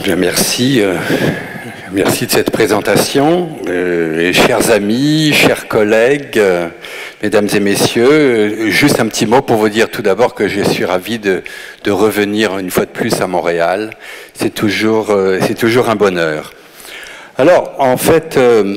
Bien, merci. Merci de cette présentation. Et chers amis, chers collègues, mesdames et messieurs, juste un petit mot pour vous dire tout d'abord que je suis ravi de revenir une fois de plus à Montréal. C'est toujours un bonheur. Alors, en fait,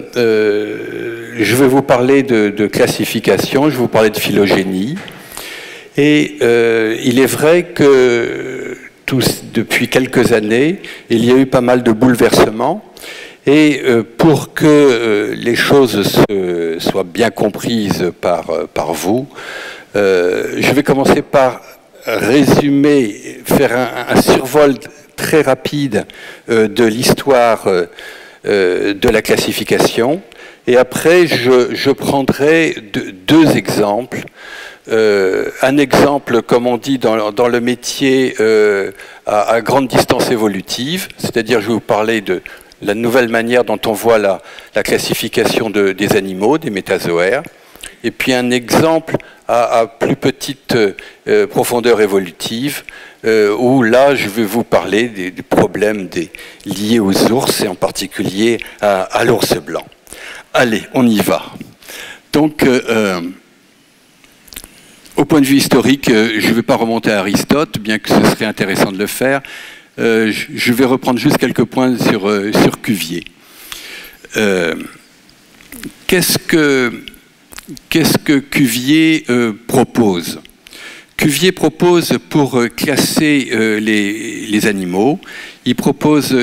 je vais vous parler de classification, je vais vous parler de phylogénie. Et il est vrai que depuis quelques années, il y a eu pas mal de bouleversements. Et pour que les choses soient bien comprises par vous, je vais commencer par résumer, faire un survol très rapide de l'histoire de la classification. Et après, je prendrai deux exemples. Un exemple, comme on dit dans le métier, à grande distance évolutive, c'est-à-dire je vais vous parler de la nouvelle manière dont on voit la classification des animaux, des métazoaires, et puis un exemple à plus petite profondeur évolutive, où là je vais vous parler des problèmes liés aux ours, et en particulier à l'ours blanc. Allez, on y va. Donc, au point de vue historique, je ne vais pas remonter à Aristote, bien que ce serait intéressant de le faire. Je vais reprendre juste quelques points sur Cuvier. Qu'est-ce que Cuvier propose? Cuvier propose pour classer les animaux, il propose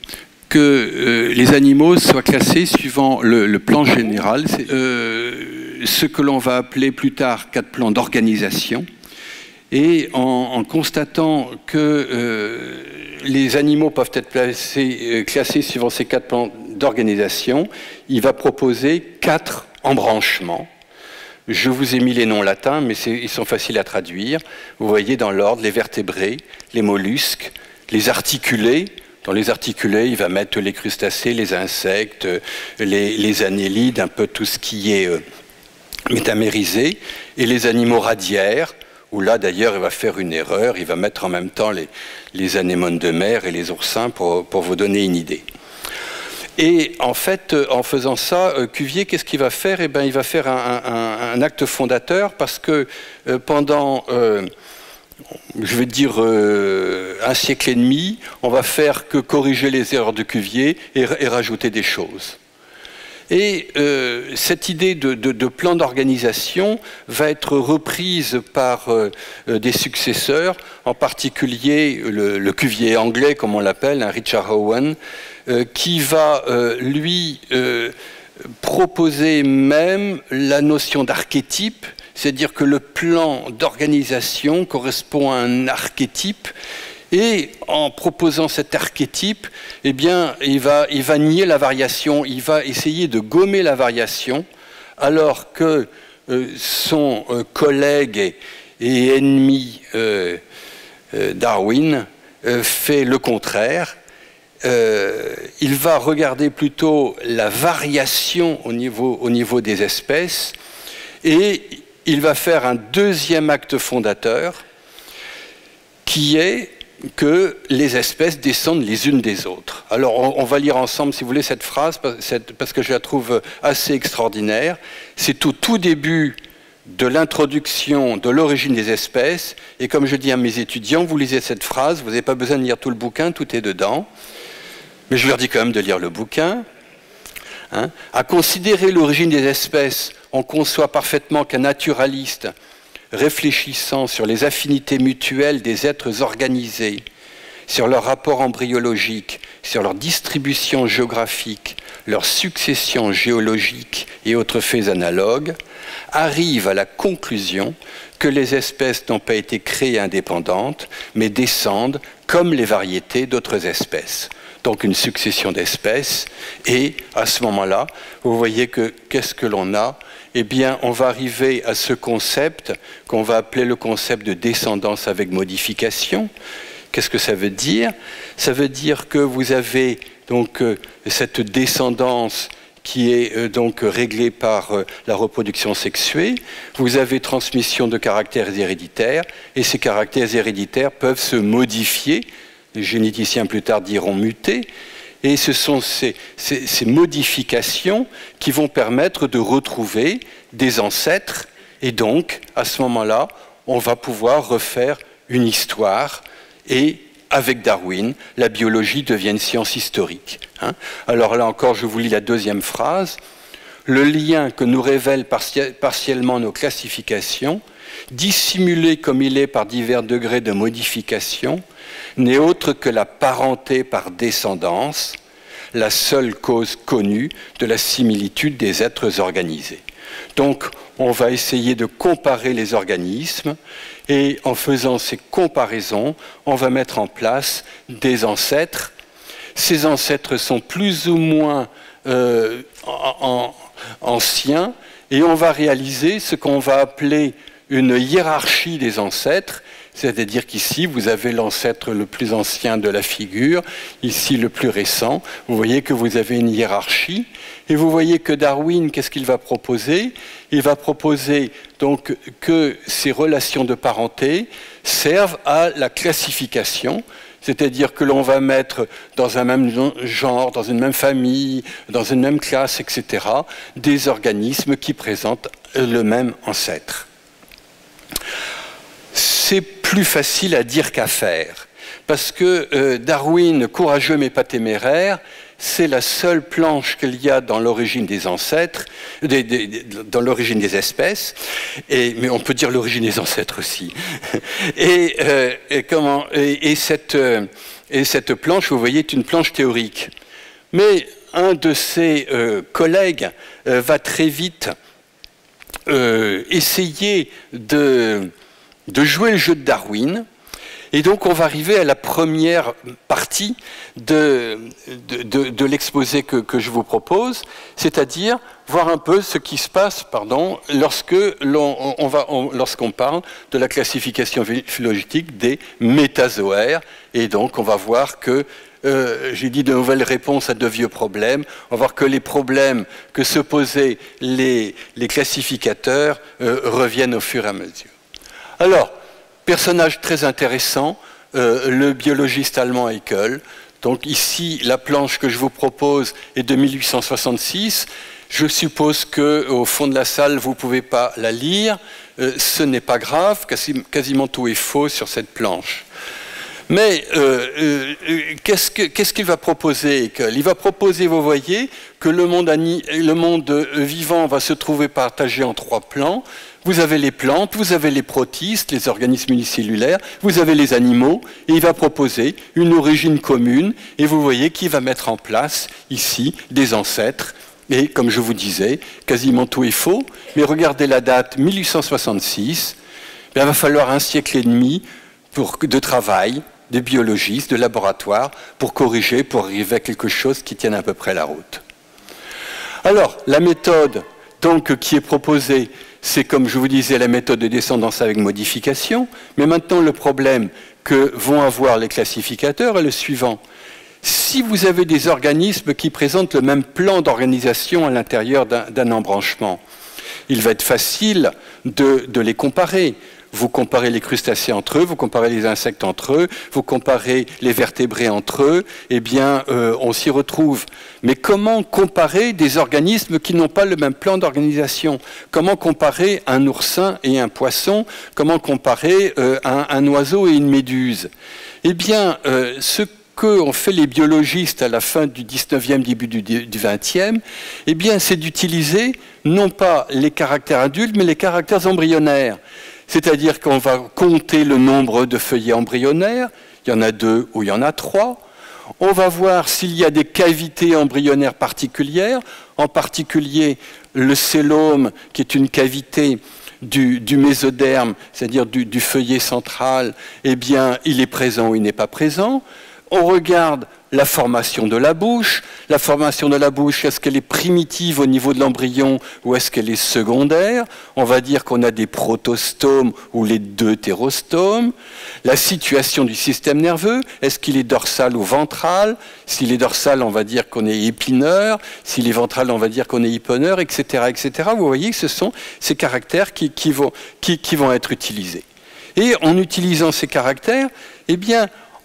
que les animaux soient classés suivant le plan général, ce que l'on va appeler plus tard 4 plans d'organisation. Et en constatant que les animaux peuvent être classés suivant ces 4 plans d'organisation, il va proposer 4 embranchements. Je vous ai mis les noms latins, mais ils sont faciles à traduire. Vous voyez dans l'ordre les vertébrés, les mollusques, les articulés. Dans les articulés, il va mettre les crustacés, les insectes, les annélides, un peu tout ce qui est métamérisé, et les animaux radiaires, où là d'ailleurs il va faire une erreur, il va mettre en même temps les anémones de mer et les oursins pour vous donner une idée. Et en fait, en faisant ça, Cuvier, qu'est-ce qu'il va faire? Eh bien, il va faire un acte fondateur, parce que pendant, je vais dire, un siècle et demi, on va faire que corriger les erreurs de Cuvier et rajouter des choses. Et cette idée de plan d'organisation va être reprise par des successeurs, en particulier le Cuvier anglais, comme on l'appelle, Richard Owen, qui va, lui, proposer même la notion d'archétype, c'est-à-dire que le plan d'organisation correspond à un archétype. Et en proposant cet archétype, eh bien, il va nier la variation, il va essayer de gommer la variation, alors que son collègue et ennemi Darwin fait le contraire. Il va regarder plutôt la variation au niveau des espèces, et il va faire un deuxième acte fondateur, qui est que les espèces descendent les unes des autres. Alors, on va lire ensemble, si vous voulez, cette phrase, parce que je la trouve assez extraordinaire. C'est au tout début de l'introduction de l'origine des espèces, et comme je dis à mes étudiants, vous lisez cette phrase, vous n'avez pas besoin de lire tout le bouquin, tout est dedans, mais je leur dis quand même de lire le bouquin. À considérer l'origine des espèces, on conçoit parfaitement qu'un naturaliste, réfléchissant sur les affinités mutuelles des êtres organisés, sur leur rapport embryologique, sur leur distribution géographique, leur succession géologique et autres faits analogues, arrive à la conclusion que les espèces n'ont pas été créées indépendantes, mais descendent comme les variétés d'autres espèces. Donc une succession d'espèces, et à ce moment-là, vous voyez que qu'est-ce que l'on a? Eh bien, on va arriver à ce concept qu'on va appeler le concept de descendance avec modification. Qu'est-ce que ça veut dire? Ça veut dire que vous avez donc cette descendance qui est donc réglée par la reproduction sexuée. Vous avez transmission de caractères héréditaires, et ces caractères héréditaires peuvent se modifier les généticiens plus tard diront muter, et ce sont ces modifications qui vont permettre de retrouver des ancêtres, et donc, à ce moment-là, on va pouvoir refaire une histoire, et avec Darwin, la biologie devient une science historique. Alors là encore, je vous lis la deuxième phrase. Le lien que nous révèlent partiellement nos classifications, dissimulé comme il est par divers degrés de modification, n'est autre que la parenté par descendance, la seule cause connue de la similitude des êtres organisés. Donc, on va essayer de comparer les organismes et en faisant ces comparaisons, on va mettre en place des ancêtres. Ces ancêtres sont plus ou moins anciens et on va réaliser ce qu'on va appeler une hiérarchie des ancêtres, c'est-à-dire qu'ici, vous avez l'ancêtre le plus ancien de la figure, ici le plus récent. Vous voyez que vous avez une hiérarchie. Et vous voyez que Darwin, qu'est-ce qu'il va proposer? Il va proposer donc que ces relations de parenté servent à la classification, c'est-à-dire que l'on va mettre dans un même genre, dans une même famille, dans une même classe, etc., des organismes qui présentent le même ancêtre. C'est plus facile à dire qu'à faire, parce que Darwin, courageux mais pas téméraire, c'est la seule planche qu'il y a dans l'origine des ancêtres, dans l'origine des espèces, mais on peut dire l'origine des ancêtres aussi. Et cette planche, vous voyez, est une planche théorique. Mais un de ses collègues va très vite essayer de jouer le jeu de Darwin. Et donc on va arriver à la première partie de l'exposé que je vous propose, c'est-à-dire voir un peu ce qui se passe lorsqu'on parle de la classification phylogénétique des métazoaires. Et donc on va voir que, j'ai dit de nouvelles réponses à de vieux problèmes, on va voir que les problèmes que se posaient les classificateurs reviennent au fur et à mesure. Alors, personnage très intéressant, le biologiste allemand Haeckel. Donc ici, la planche que je vous propose est de 1866. Je suppose qu'au fond de la salle, vous ne pouvez pas la lire. Ce n'est pas grave, quasiment tout est faux sur cette planche. Mais qu'est-ce qu'il va proposer, Haeckel? Il va proposer, vous voyez, que le monde vivant va se trouver partagé en 3 plans. Vous avez les plantes, vous avez les protistes, les organismes unicellulaires, vous avez les animaux, et il va proposer une origine commune, et vous voyez qu'il va mettre en place ici des ancêtres. Et comme je vous disais, quasiment tout est faux, mais regardez la date 1866, il va falloir 1 siècle et demi de travail, de biologistes, de laboratoires, pour corriger, pour arriver à quelque chose qui tienne à peu près la route. Alors, la méthode donc, qui est proposée, c'est, comme je vous disais, la méthode de descendance avec modification. Mais maintenant, le problème que vont avoir les classificateurs est le suivant. Si vous avez des organismes qui présentent le même plan d'organisation à l'intérieur d'un embranchement, il va être facile de les comparer. Vous comparez les crustacés entre eux, vous comparez les insectes entre eux, vous comparez les vertébrés entre eux, eh bien, on s'y retrouve. Mais comment comparer des organismes qui n'ont pas le même plan d'organisation? Comment comparer un oursin et un poisson? Comment comparer un oiseau et une méduse? Eh bien, ce qu'ont fait les biologistes à la fin du 19e, début du 20e, eh bien, c'est d'utiliser non pas les caractères adultes, mais les caractères embryonnaires. C'est-à-dire qu'on va compter le nombre de feuillets embryonnaires, il y en a 2 ou il y en a 3. On va voir s'il y a des cavités embryonnaires particulières, en particulier le cellome, qui est une cavité du mésoderme, c'est-à-dire du feuillet central, eh bien, il est présent ou il n'est pas présent. On regarde la formation de la bouche. La formation de la bouche, est-ce qu'elle est primitive au niveau de l'embryon ou est-ce qu'elle est secondaire? On va dire qu'on a des protostomes ou les deutérostomes. La situation du système nerveux, est-ce qu'il est dorsal ou ventral? S'il est dorsal, on va dire qu'on est épineur. S'il est ventral, on va dire qu'on est hyponeur, etc., etc. Vous voyez que ce sont ces caractères qui vont être utilisés. Et en utilisant ces caractères, eh bien,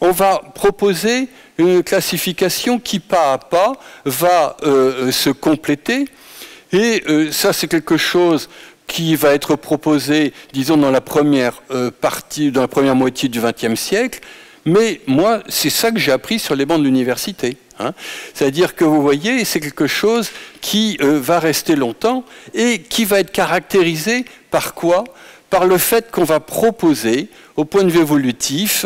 on va proposer une classification qui, pas à pas, va se compléter. Et ça, c'est quelque chose qui va être proposé, disons, dans la première dans la première moitié du XXe siècle. Mais moi, c'est ça que j'ai appris sur les bancs de l'université. Hein. C'est-à-dire que vous voyez, c'est quelque chose qui va rester longtemps et qui va être caractérisé par quoi? Par le fait qu'on va proposer, au point de vue évolutif,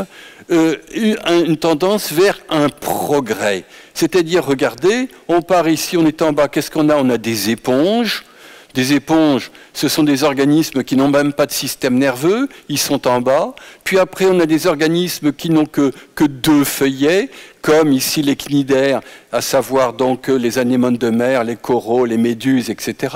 une tendance vers un progrès. C'est-à-dire, regardez, on part ici, on est en bas, qu'est-ce qu'on a? On a des éponges. Des éponges, ce sont des organismes qui n'ont même pas de système nerveux, ils sont en bas. Puis après, on a des organismes qui n'ont que 2 feuillets, comme ici les cnidaires, à savoir donc les anémones de mer, les coraux, les méduses, etc.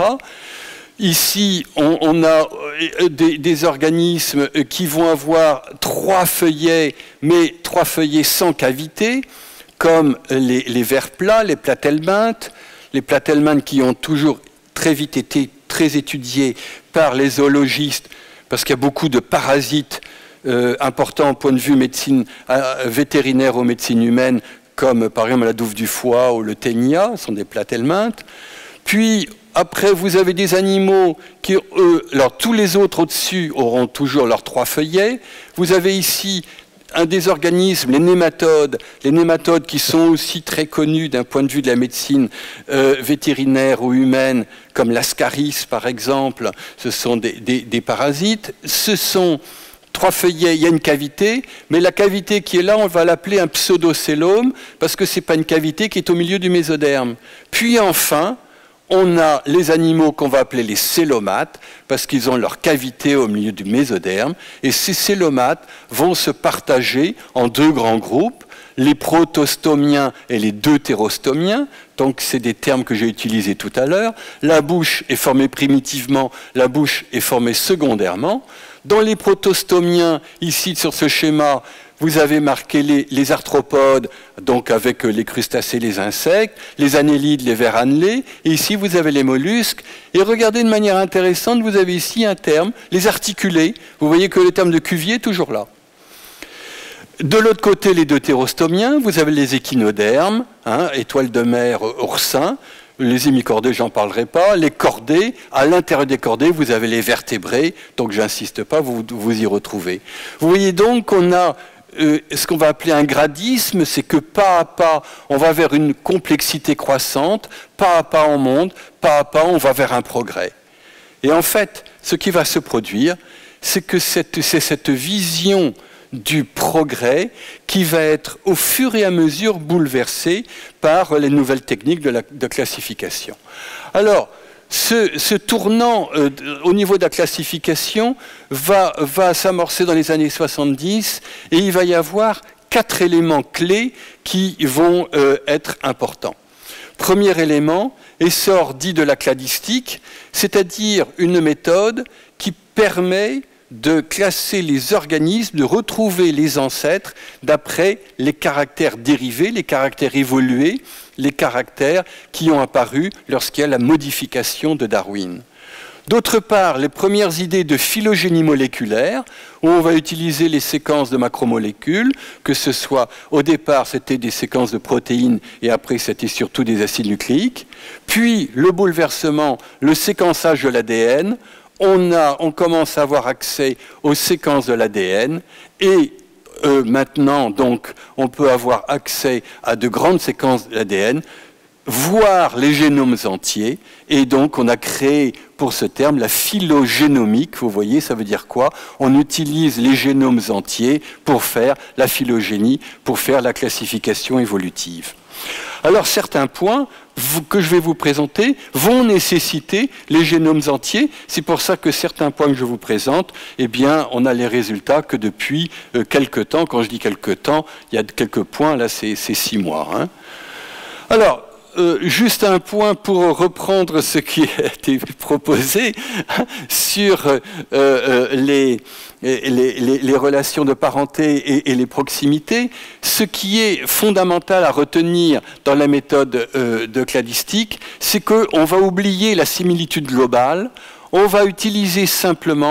Ici, on a des organismes qui vont avoir 3 feuillets, mais 3 feuillets sans cavité, comme les vers plats, les platelmintes qui ont toujours très vite été très étudiés par les zoologistes, parce qu'il y a beaucoup de parasites importants au point de vue médecine vétérinaire ou médecine humaine, comme par exemple la douve du foie ou le ténia, ce sont des platelmintes. Puis après, vous avez des animaux qui, eux, alors tous les autres au-dessus auront toujours leurs 3 feuillets. Vous avez ici un des organismes, les nématodes qui sont aussi très connus d'un point de vue de la médecine vétérinaire ou humaine, comme l'ascaris par exemple, ce sont des parasites. Ce sont 3 feuillets, il y a une cavité, mais la cavité qui est là, on va l'appeler un pseudocellome, parce que ce n'est pas une cavité qui est au milieu du mésoderme. Puis enfin, on a les animaux qu'on va appeler les célomates, parce qu'ils ont leur cavité au milieu du mésoderme, et ces célomates vont se partager en 2 grands groupes, les protostomiens et les deutérostomiens, donc c'est des termes que j'ai utilisés tout à l'heure. La bouche est formée primitivement, la bouche est formée secondairement. Dans les protostomiens, ici sur ce schéma, vous avez marqué les arthropodes, donc avec les crustacés, les insectes, les annélides, les vers annelés, et ici vous avez les mollusques. Et regardez de manière intéressante, vous avez ici un terme, les articulés. Vous voyez que le terme de Cuvier est toujours là. De l'autre côté, les deutérostomiens, vous avez les échinodermes, étoiles de mer, oursins. Les hémicordés, j'en parlerai pas. Les cordés, à l'intérieur des cordés, vous avez les vertébrés, donc j'insiste pas, vous y retrouvez. Vous voyez donc qu'on a ce qu'on va appeler un gradisme, c'est que pas à pas, on va vers une complexité croissante, pas à pas on monte, pas à pas on va vers un progrès. Et en fait, ce qui va se produire, c'est que c'est cette vision du progrès qui va être au fur et à mesure bouleversée par les nouvelles techniques de classification. Alors, ce tournant au niveau de la classification va s'amorcer dans les années 70 et il va y avoir 4 éléments clés qui vont être importants. Premier élément, essor dit de la cladistique, c'est-à-dire une méthode qui permet de classer les organismes, de retrouver les ancêtres d'après les caractères dérivés, les caractères évolués, les caractères qui ont apparu lorsqu'il y a la modification de Darwin. D'autre part, les premières idées de phylogénie moléculaire, où on va utiliser les séquences de macromolécules, que ce soit au départ c'était des séquences de protéines et après c'était surtout des acides nucléiques, puis le bouleversement, le séquençage de l'ADN, on commence à avoir accès aux séquences de l'ADN et maintenant, donc, on peut avoir accès à de grandes séquences de l'ADN, voire les génomes entiers, et donc on a créé pour ce terme la phylogénomique. Vous voyez, ça veut dire quoi? On utilise les génomes entiers pour faire la phylogénie, pour faire la classification évolutive. Alors certains points que je vais vous présenter vont nécessiter les génomes entiers. C'est pour ça que certains points que je vous présente, eh bien, on a les résultats que depuis quelques temps. Quand je dis quelques temps, il y a quelques points, là c'est 6 mois. Hein. Alors, juste un point pour reprendre ce qui a été proposé sur les relations de parenté et les proximités. Ce qui est fondamental à retenir dans la méthode de cladistique, c'est qu'on va oublier la similitude globale, on va utiliser simplement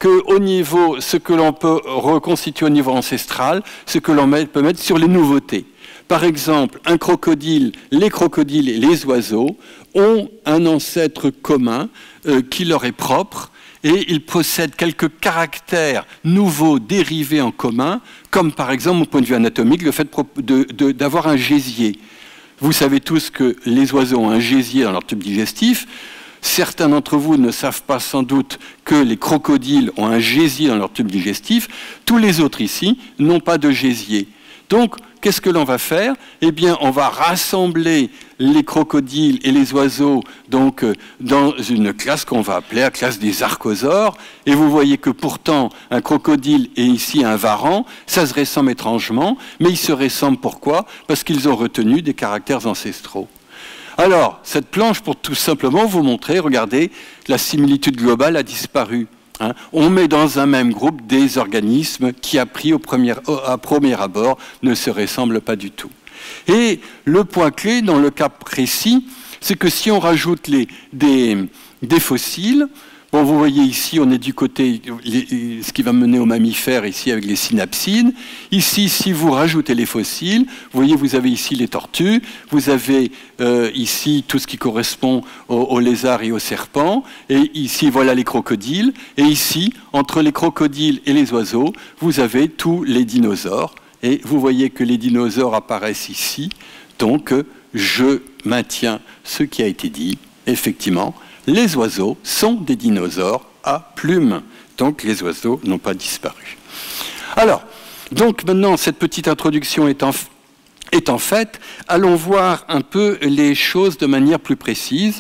que au niveau, ce que l'on peut reconstituer au niveau ancestral, ce que l'on peut mettre sur les nouveautés. Par exemple, les crocodiles et les oiseaux ont un ancêtre commun qui leur est propre, et ils possèdent quelques caractères nouveaux dérivés en commun, comme par exemple, au point de vue anatomique, le fait d'avoir un gésier. Vous savez tous que les oiseaux ont un gésier dans leur tube digestif. Certains d'entre vous ne savent pas sans doute que les crocodiles ont un gésier dans leur tube digestif. Tous les autres ici n'ont pas de gésier. Donc, qu'est-ce que l'on va faire? Eh bien, on va rassembler les crocodiles et les oiseaux donc, dans une classe qu'on va appeler la classe des archosaures. Et vous voyez que pourtant, un crocodile et ici un varan, ça se ressemble étrangement, mais ils se ressemblent pourquoi? Parce qu'ils ont retenu des caractères ancestraux. Alors, cette planche, pour tout simplement vous montrer, regardez, la similitude globale a disparu. On met dans un même groupe des organismes qui, à premier abord, ne se ressemblent pas du tout. Et le point clé, dans le cas précis, c'est que si on rajoute des fossiles, bon, vous voyez ici, on est du côté, ce qui va mener aux mammifères, ici avec les synapsines. Ici, si vous rajoutez les fossiles, vous voyez, vous avez ici les tortues, vous avez ici tout ce qui correspond aux lézards et aux serpents, et ici, voilà les crocodiles, et ici, entre les crocodiles et les oiseaux, vous avez tous les dinosaures, et vous voyez que les dinosaures apparaissent ici, donc je maintiens ce qui a été dit, effectivement. Les oiseaux sont des dinosaures à plumes. Donc les oiseaux n'ont pas disparu. Alors, donc maintenant, cette petite introduction étant faite, allons voir un peu les choses de manière plus précise.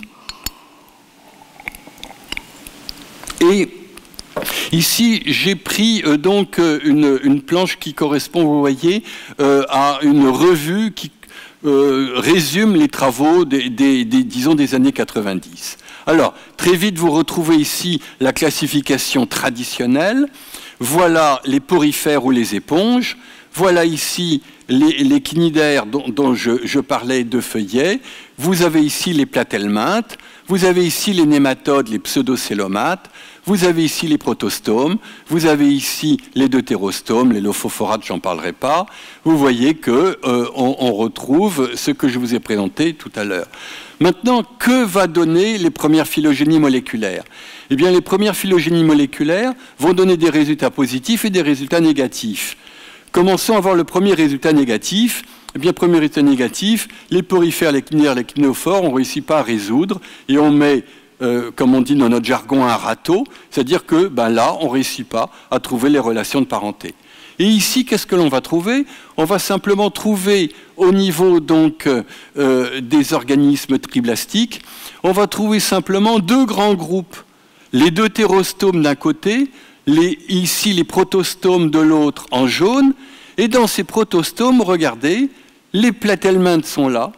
Et ici, j'ai pris donc une planche qui correspond, vous voyez, à une revue qui résume les travaux disons des années 90. Alors, très vite, vous retrouvez ici la classification traditionnelle. Voilà les porifères ou les éponges. Voilà ici les cnidaires dont je parlais de feuillets. Vous avez ici les platelmintes. Vous avez ici les nématodes, les pseudocélomates. Vous avez ici les protostomes. Vous avez ici les deutérostomes, les lophophorades, j'en parlerai pas. Vous voyez que on retrouve ce que je vous ai présenté tout à l'heure. Maintenant, que va donner les premières phylogénies moléculaires? Eh bien, les premières phylogénies moléculaires vont donner des résultats positifs et des résultats négatifs. Commençons à voir le premier résultat négatif. Eh bien, premier résultat négatif, les porifères, les cnidaires, les cninophores, on ne réussit pas à résoudre et on met, comme on dit dans notre jargon, un râteau, c'est-à-dire que là, on ne réussit pas à trouver les relations de parenté. Et ici, qu'est-ce que l'on va trouver? On va simplement trouver, au niveau donc des organismes triblastiques, on va trouver simplement deux grands groupes. Les deutérostomes d'un côté, ici les protostomes de l'autre en jaune, et dans ces protostomes, regardez, les platelmintes sont là,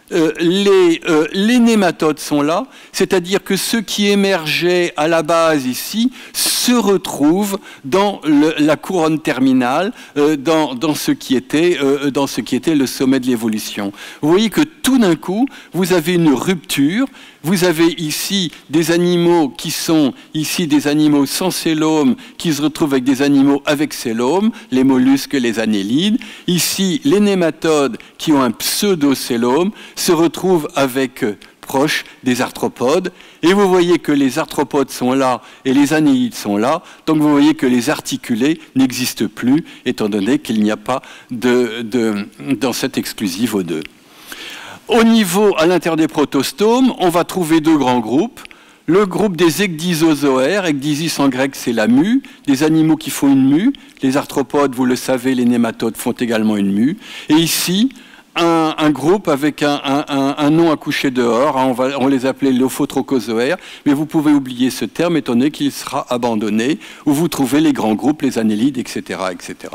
les nématodes sont là, c'est-à-dire que ceux qui émergeaient à la base ici se retrouvent dans la couronne terminale, dans ce qui était le sommet de l'évolution. Vous voyez que tout d'un coup, vous avez une rupture. Vous avez ici des animaux qui sont ici des animaux sans célome qui se retrouvent avec des animaux avec célome, les mollusques et les annélides. Ici, les nématodes qui ont un pseudocélome se retrouvent avec proches des arthropodes. Et vous voyez que les arthropodes sont là et les annélides sont là. Donc vous voyez que les articulés n'existent plus, étant donné qu'il n'y a pas d'ancêtre exclusif aux deux. Au niveau, à l'intérieur des protostomes, on va trouver deux grands groupes. Le groupe des ecdysozoaires, ecdysis en grec c'est la mue, des animaux qui font une mue. Les arthropodes, vous le savez, les nématodes font également une mue. Et ici, un groupe avec un nom à coucher dehors, on les appelait l'ophotrochozoaires, mais vous pouvez oublier ce terme étant donné qu'il sera abandonné, où vous trouvez les grands groupes, les annélides, etc. etc.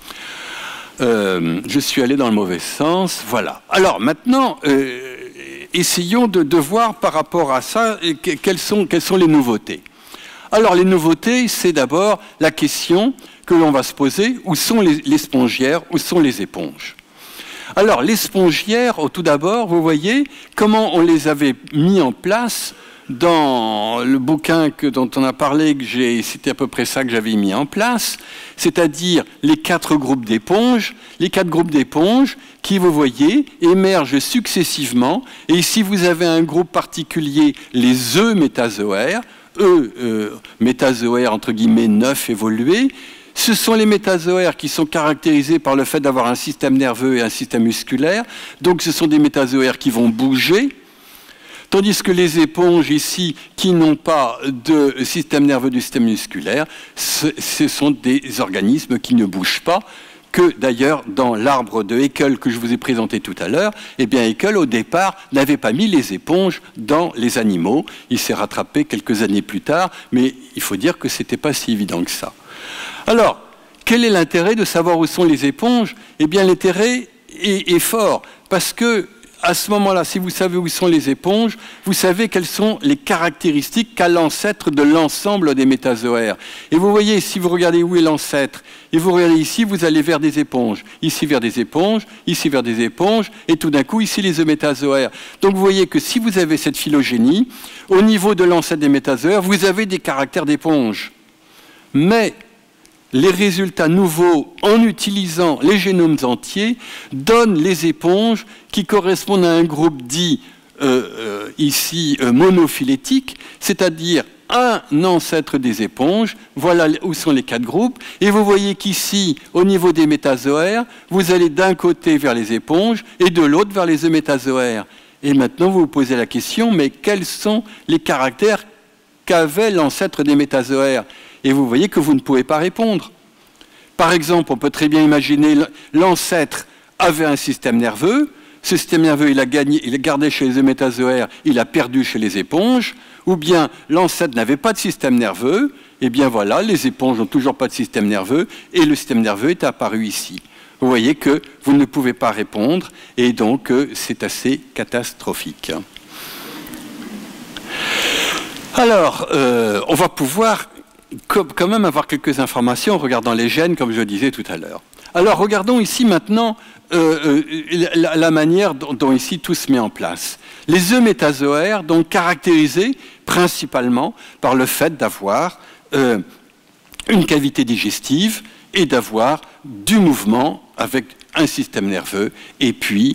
Je suis allé dans le mauvais sens, voilà. Alors maintenant, essayons de voir par rapport à ça quelles sont les nouveautés. Alors les nouveautés, c'est d'abord la question que l'on va se poser, où sont les spongiaires, où sont les éponges? Alors les spongiaires, tout d'abord, vous voyez comment on les avait mis en place dans le bouquin dont on a parlé, c'était à peu près ça que j'avais mis en place, c'est-à-dire les 4 groupes d'éponges. Les 4 groupes d'éponges qui, vous voyez, émergent successivement. Et ici, vous avez un groupe particulier, les métazoaires, métazoaires entre guillemets neufs évolués. Ce sont les métazoaires qui sont caractérisés par le fait d'avoir un système nerveux et un système musculaire. Donc ce sont des métazoaires qui vont bouger. Tandis que les éponges ici, qui n'ont pas de système nerveux du système musculaire, ce sont des organismes qui ne bougent pas, que d'ailleurs dans l'arbre de Haeckel que je vous ai présenté tout à l'heure, eh bien Haeckel au départ n'avait pas mis les éponges dans les animaux. Il s'est rattrapé quelques années plus tard, mais il faut dire que ce n'était pas si évident que ça. Alors, quel est l'intérêt de savoir où sont les éponges? Eh bien l'intérêt est fort, parce que à ce moment-là, si vous savez où sont les éponges, vous savez quelles sont les caractéristiques qu'a l'ancêtre de l'ensemble des métazoaires. Et vous voyez, si vous regardez où est l'ancêtre, et vous regardez ici, vous allez vers des éponges. Ici vers des éponges, ici vers des éponges, et tout d'un coup, ici les métazoaires. Donc vous voyez que si vous avez cette phylogénie, au niveau de l'ancêtre des métazoaires, vous avez des caractères d'éponge. Mais les résultats nouveaux, en utilisant les génomes entiers, donnent les éponges qui correspondent à un groupe dit ici monophylétique, c'est-à-dire un ancêtre des éponges. Voilà où sont les 4 groupes. Et vous voyez qu'ici, au niveau des métazoaires, vous allez d'un côté vers les éponges et de l'autre vers les métazoaires. Et maintenant, vous vous posez la question, mais quels sont les caractères qu'avait l'ancêtre des métazoaires? Et vous voyez que vous ne pouvez pas répondre. Par exemple, on peut très bien imaginer l'ancêtre avait un système nerveux. Ce système nerveux, il a gardé chez les métazoaires, il a perdu chez les éponges. Ou bien l'ancêtre n'avait pas de système nerveux. Et bien voilà, les éponges n'ont toujours pas de système nerveux et le système nerveux est apparu ici. Vous voyez que vous ne pouvez pas répondre et donc c'est assez catastrophique. Alors, on va pouvoir quand même avoir quelques informations en regardant les gènes, comme je le disais tout à l'heure. Alors, regardons ici maintenant la manière dont ici tout se met en place. Les eumétazoaires, donc caractérisés principalement par le fait d'avoir une cavité digestive et d'avoir du mouvement avec un système nerveux et puis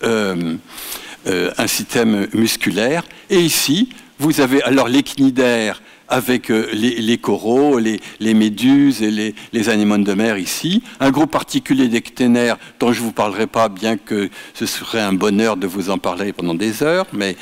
un système musculaire. Et ici, vous avez alors l'échinidaire avec les coraux, les méduses et les anémones de mer ici. Un groupe particulier d'ecténaires dont je ne vous parlerai pas, bien que ce serait un bonheur de vous en parler pendant des heures, mais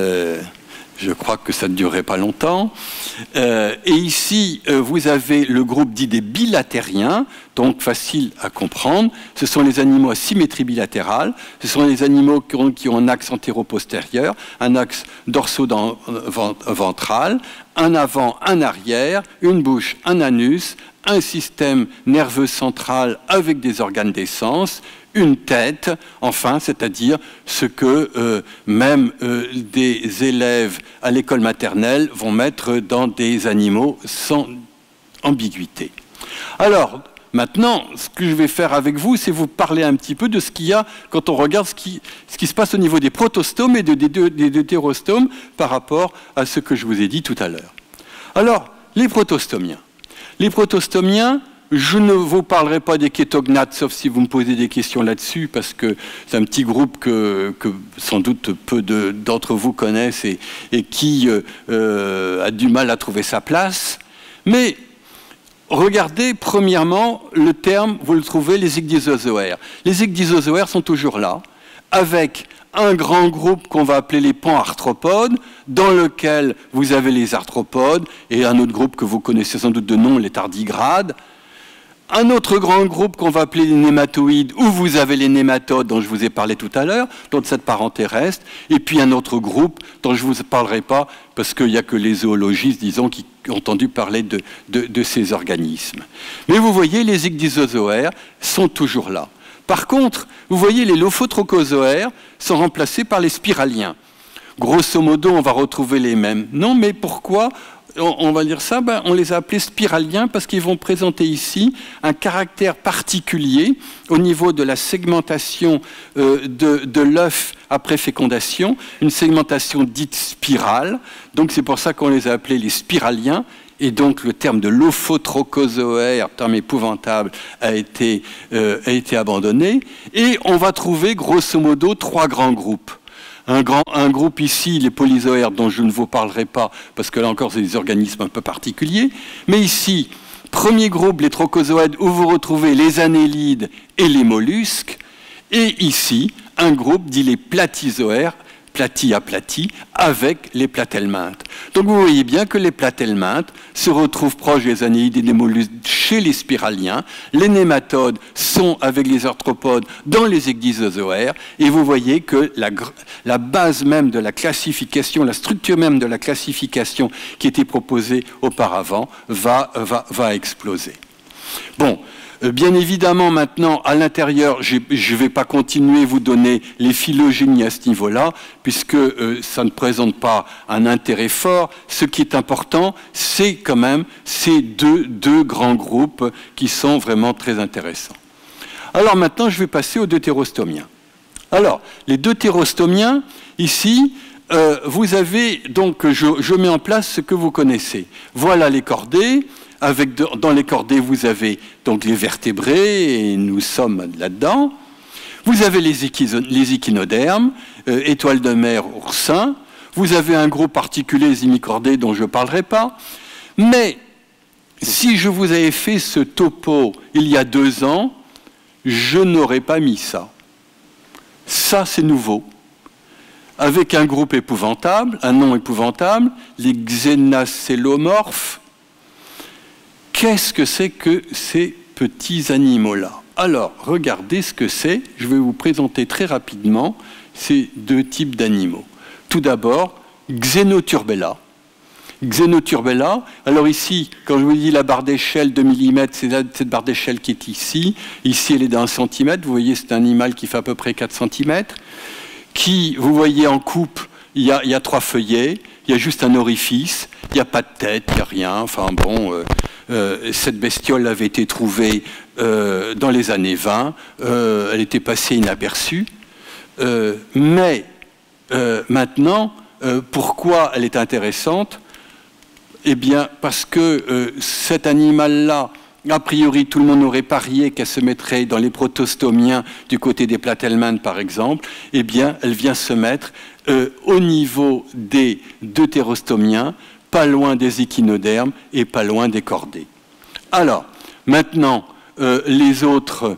je crois que ça ne durerait pas longtemps. Et ici, vous avez le groupe dit des bilatériens, donc facile à comprendre. Ce sont les animaux à symétrie bilatérale. Ce sont les animaux qui ont un axe antéro-postérieur, un axe dorso-ventral, un avant, un arrière, une bouche, un anus, un système nerveux central avec des organes d'essence, une tête, enfin, c'est-à-dire ce que même des élèves à l'école maternelle vont mettre dans des animaux sans ambiguïté. Alors, maintenant, ce que je vais faire avec vous, c'est vous parler un petit peu de ce qu'il y a quand on regarde ce qui se passe au niveau des protostomes et des deutérostomes par rapport à ce que je vous ai dit tout à l'heure. Alors, les protostomiens. Les protostomiens, je ne vous parlerai pas des kétognates, sauf si vous me posez des questions là-dessus, parce que c'est un petit groupe que sans doute peu d'entre vous connaissent et qui a du mal à trouver sa place. Mais regardez, premièrement, le terme, vous le trouvez, les ichthyozoaires. Les ichthyozoaires sont toujours là, avec un grand groupe qu'on va appeler les panarthropodes, dans lequel vous avez les arthropodes, et un autre groupe que vous connaissez sans doute de nom, les tardigrades. Un autre grand groupe qu'on va appeler les nématoïdes, où vous avez les nématodes dont je vous ai parlé tout à l'heure, dans cette parenté terrestre, et puis un autre groupe dont je ne vous parlerai pas, parce qu'il n'y a que les zoologistes, disons, qui ont entendu parler de ces organismes. Mais vous voyez, les ichthyozoaires sont toujours là. Par contre, vous voyez, les lophotrochozoaires sont remplacés par les spiraliens. Grosso modo, on va retrouver les mêmes. Non, mais pourquoi on va dire ça, on les a appelés spiraliens parce qu'ils vont présenter ici un caractère particulier au niveau de la segmentation de l'œuf après fécondation, une segmentation dite spirale. Donc c'est pour ça qu'on les a appelés les spiraliens. Et donc le terme de l'ophotrochozoaire, terme épouvantable, a été abandonné. Et on va trouver grosso modo 3 grands groupes. Un groupe ici, les polyzoaires, dont je ne vous parlerai pas, parce que là encore, c'est des organismes un peu particuliers. Mais ici, premier groupe, les trochozoaires, où vous retrouvez les annélides et les mollusques. Et ici, un groupe dit les platyzoaires, platy aplati, avec les platelmintes. Donc vous voyez bien que les platelmintes se retrouvent proches des annélides et des mollusques chez les spiraliens. Les nématodes sont avec les arthropodes dans les ecdysozoaires. Et vous voyez que la base même de la classification, la structure même de la classification qui était proposée auparavant va exploser. Bon. Bien évidemment, maintenant, à l'intérieur, je ne vais pas continuer à vous donner les phylogénies à ce niveau-là, puisque ça ne présente pas un intérêt fort. Ce qui est important, c'est quand même ces deux grands groupes qui sont vraiment très intéressants. Alors maintenant, je vais passer aux deutérostomiens. Alors, les deutérostomiens, ici, vous avez, donc, je mets en place ce que vous connaissez. Voilà les cordées. Dans les cordées, vous avez donc les vertébrés, et nous sommes là-dedans. Vous avez les échinodermes, étoiles de mer, oursins. Vous avez un groupe particulier, les hémicordés, dont je ne parlerai pas. Mais si je vous avais fait ce topo il y a 2 ans, je n'aurais pas mis ça. Ça, c'est nouveau. Avec un groupe épouvantable, un nom épouvantable, les xénacellomorphes. Qu'est-ce que c'est que ces petits animaux-là? Alors, regardez ce que c'est. Je vais vous présenter très rapidement ces 2 types d'animaux. Tout d'abord, Xenoturbella. Xenoturbella, alors ici, quand je vous dis la barre d'échelle de millimètres, c'est cette barre d'échelle qui est ici. Ici, elle est d'1 centimètre. Vous voyez, c'est un animal qui fait à peu près 4 centimètres. Qui, vous voyez, en coupe, il y a 3 feuillets. Il y a juste un orifice. Il n'y a pas de tête, il n'y a rien. Enfin bon... cette bestiole avait été trouvée dans les années 20, elle était passée inaperçue, mais maintenant, pourquoi elle est intéressante? Eh bien, parce que cet animal-là, a priori, tout le monde aurait parié qu'elle se mettrait dans les protostomiens du côté des platelmintes, par exemple. Eh bien, elle vient se mettre au niveau des deutérostomiens, pas loin des échinodermes et pas loin des cordés. Alors, maintenant, les autres,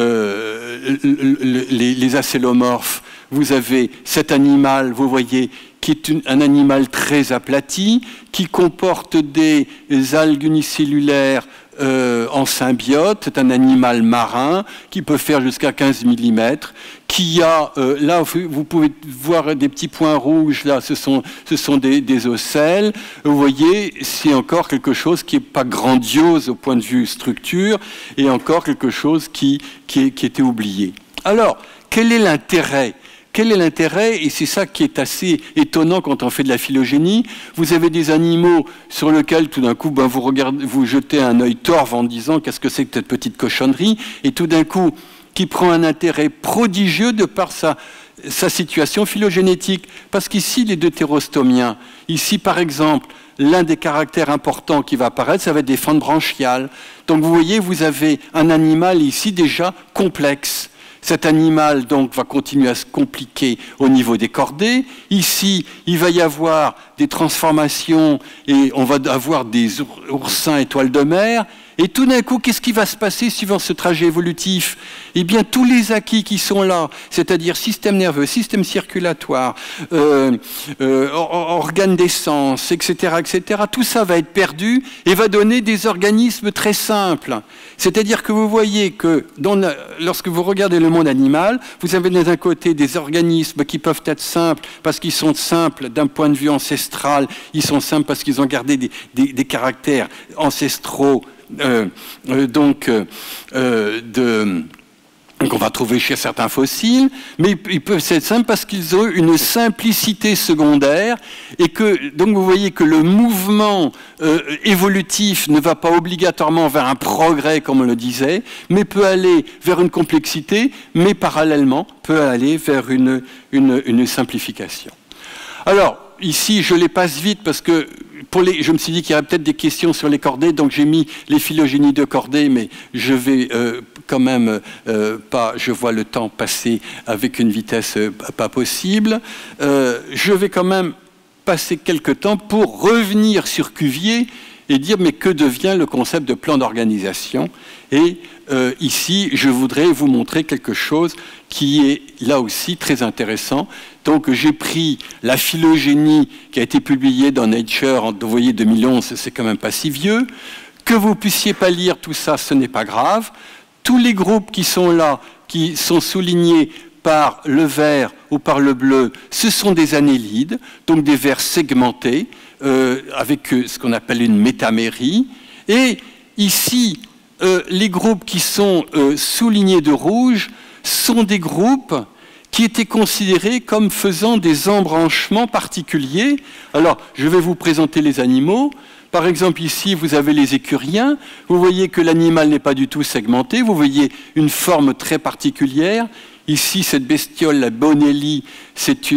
les acélomorphes, vous avez cet animal, vous voyez, qui est un animal très aplati, qui comporte des algues unicellulaires en symbiote. C'est un animal marin qui peut faire jusqu'à 15 mm, qui a, là vous pouvez voir des petits points rouges, là ce sont des ocelles. Vous voyez, c'est encore quelque chose qui n'est pas grandiose au point de vue structure, et encore quelque chose qui était oublié. Alors, quel est l'intérêt ? Quel est l'intérêt? Et c'est ça qui est assez étonnant quand on fait de la phylogénie. Vous avez des animaux sur lesquels tout d'un coup vous jetez un œil torve en disant qu'est-ce que c'est que cette petite cochonnerie, et tout d'un coup qui prend un intérêt prodigieux de par sa situation phylogénétique. Parce qu'ici, les deutérostomiens, ici par exemple, l'un des caractères importants qui va apparaître, ça va être des fentes branchiales. Donc vous voyez, vous avez un animal ici déjà complexe. Cet animal donc va continuer à se compliquer au niveau des cordées. Ici, il va y avoir des transformations et on va avoir des oursins étoiles de mer. Et tout d'un coup, qu'est-ce qui va se passer suivant ce trajet évolutif? Eh bien, tous les acquis qui sont là, c'est-à-dire système nerveux, système circulatoire, organes d'essence, etc., etc., tout ça va être perdu et va donner des organismes très simples. C'est-à-dire que vous voyez que lorsque vous regardez le monde animal, vous avez d'un côté des organismes qui peuvent être simples parce qu'ils sont simples d'un point de vue ancestral, ils sont simples parce qu'ils ont gardé des caractères ancestraux, qu'on va trouver chez certains fossiles, mais ils peuvent être simples parce qu'ils ont une simplicité secondaire et que, donc vous voyez que le mouvement évolutif ne va pas obligatoirement vers un progrès, comme on le disait, mais peut aller vers une complexité, mais parallèlement peut aller vers une simplification. Alors, ici, je les passe vite parce que je me suis dit qu'il y aurait peut-être des questions sur les cordées, donc j'ai mis les phylogénies de cordées, mais je vais quand même pas, je vois le temps passer avec une vitesse pas possible. Je vais quand même passer quelques temps pour revenir sur Cuvier et dire mais que devient le concept de plan d'organisation. Et ici, je voudrais vous montrer quelque chose qui est là aussi très intéressant. Donc j'ai pris la phylogénie qui a été publiée dans Nature, vous voyez 2011, c'est quand même pas si vieux. Que vous puissiez pas lire tout ça, ce n'est pas grave. Tous les groupes qui sont là, qui sont soulignés par le vert ou par le bleu, ce sont des annélides, donc des vers segmentés, avec ce qu'on appelle une métamérie. Et ici, les groupes qui sont soulignés de rouge sont des groupes qui étaient considérés comme faisant des embranchements particuliers. Alors, je vais vous présenter les animaux. Par exemple, ici, vous avez les écuriens. Vous voyez que l'animal n'est pas du tout segmenté. Vous voyez une forme très particulière. Ici, cette bestiole, la Bonelli, c'est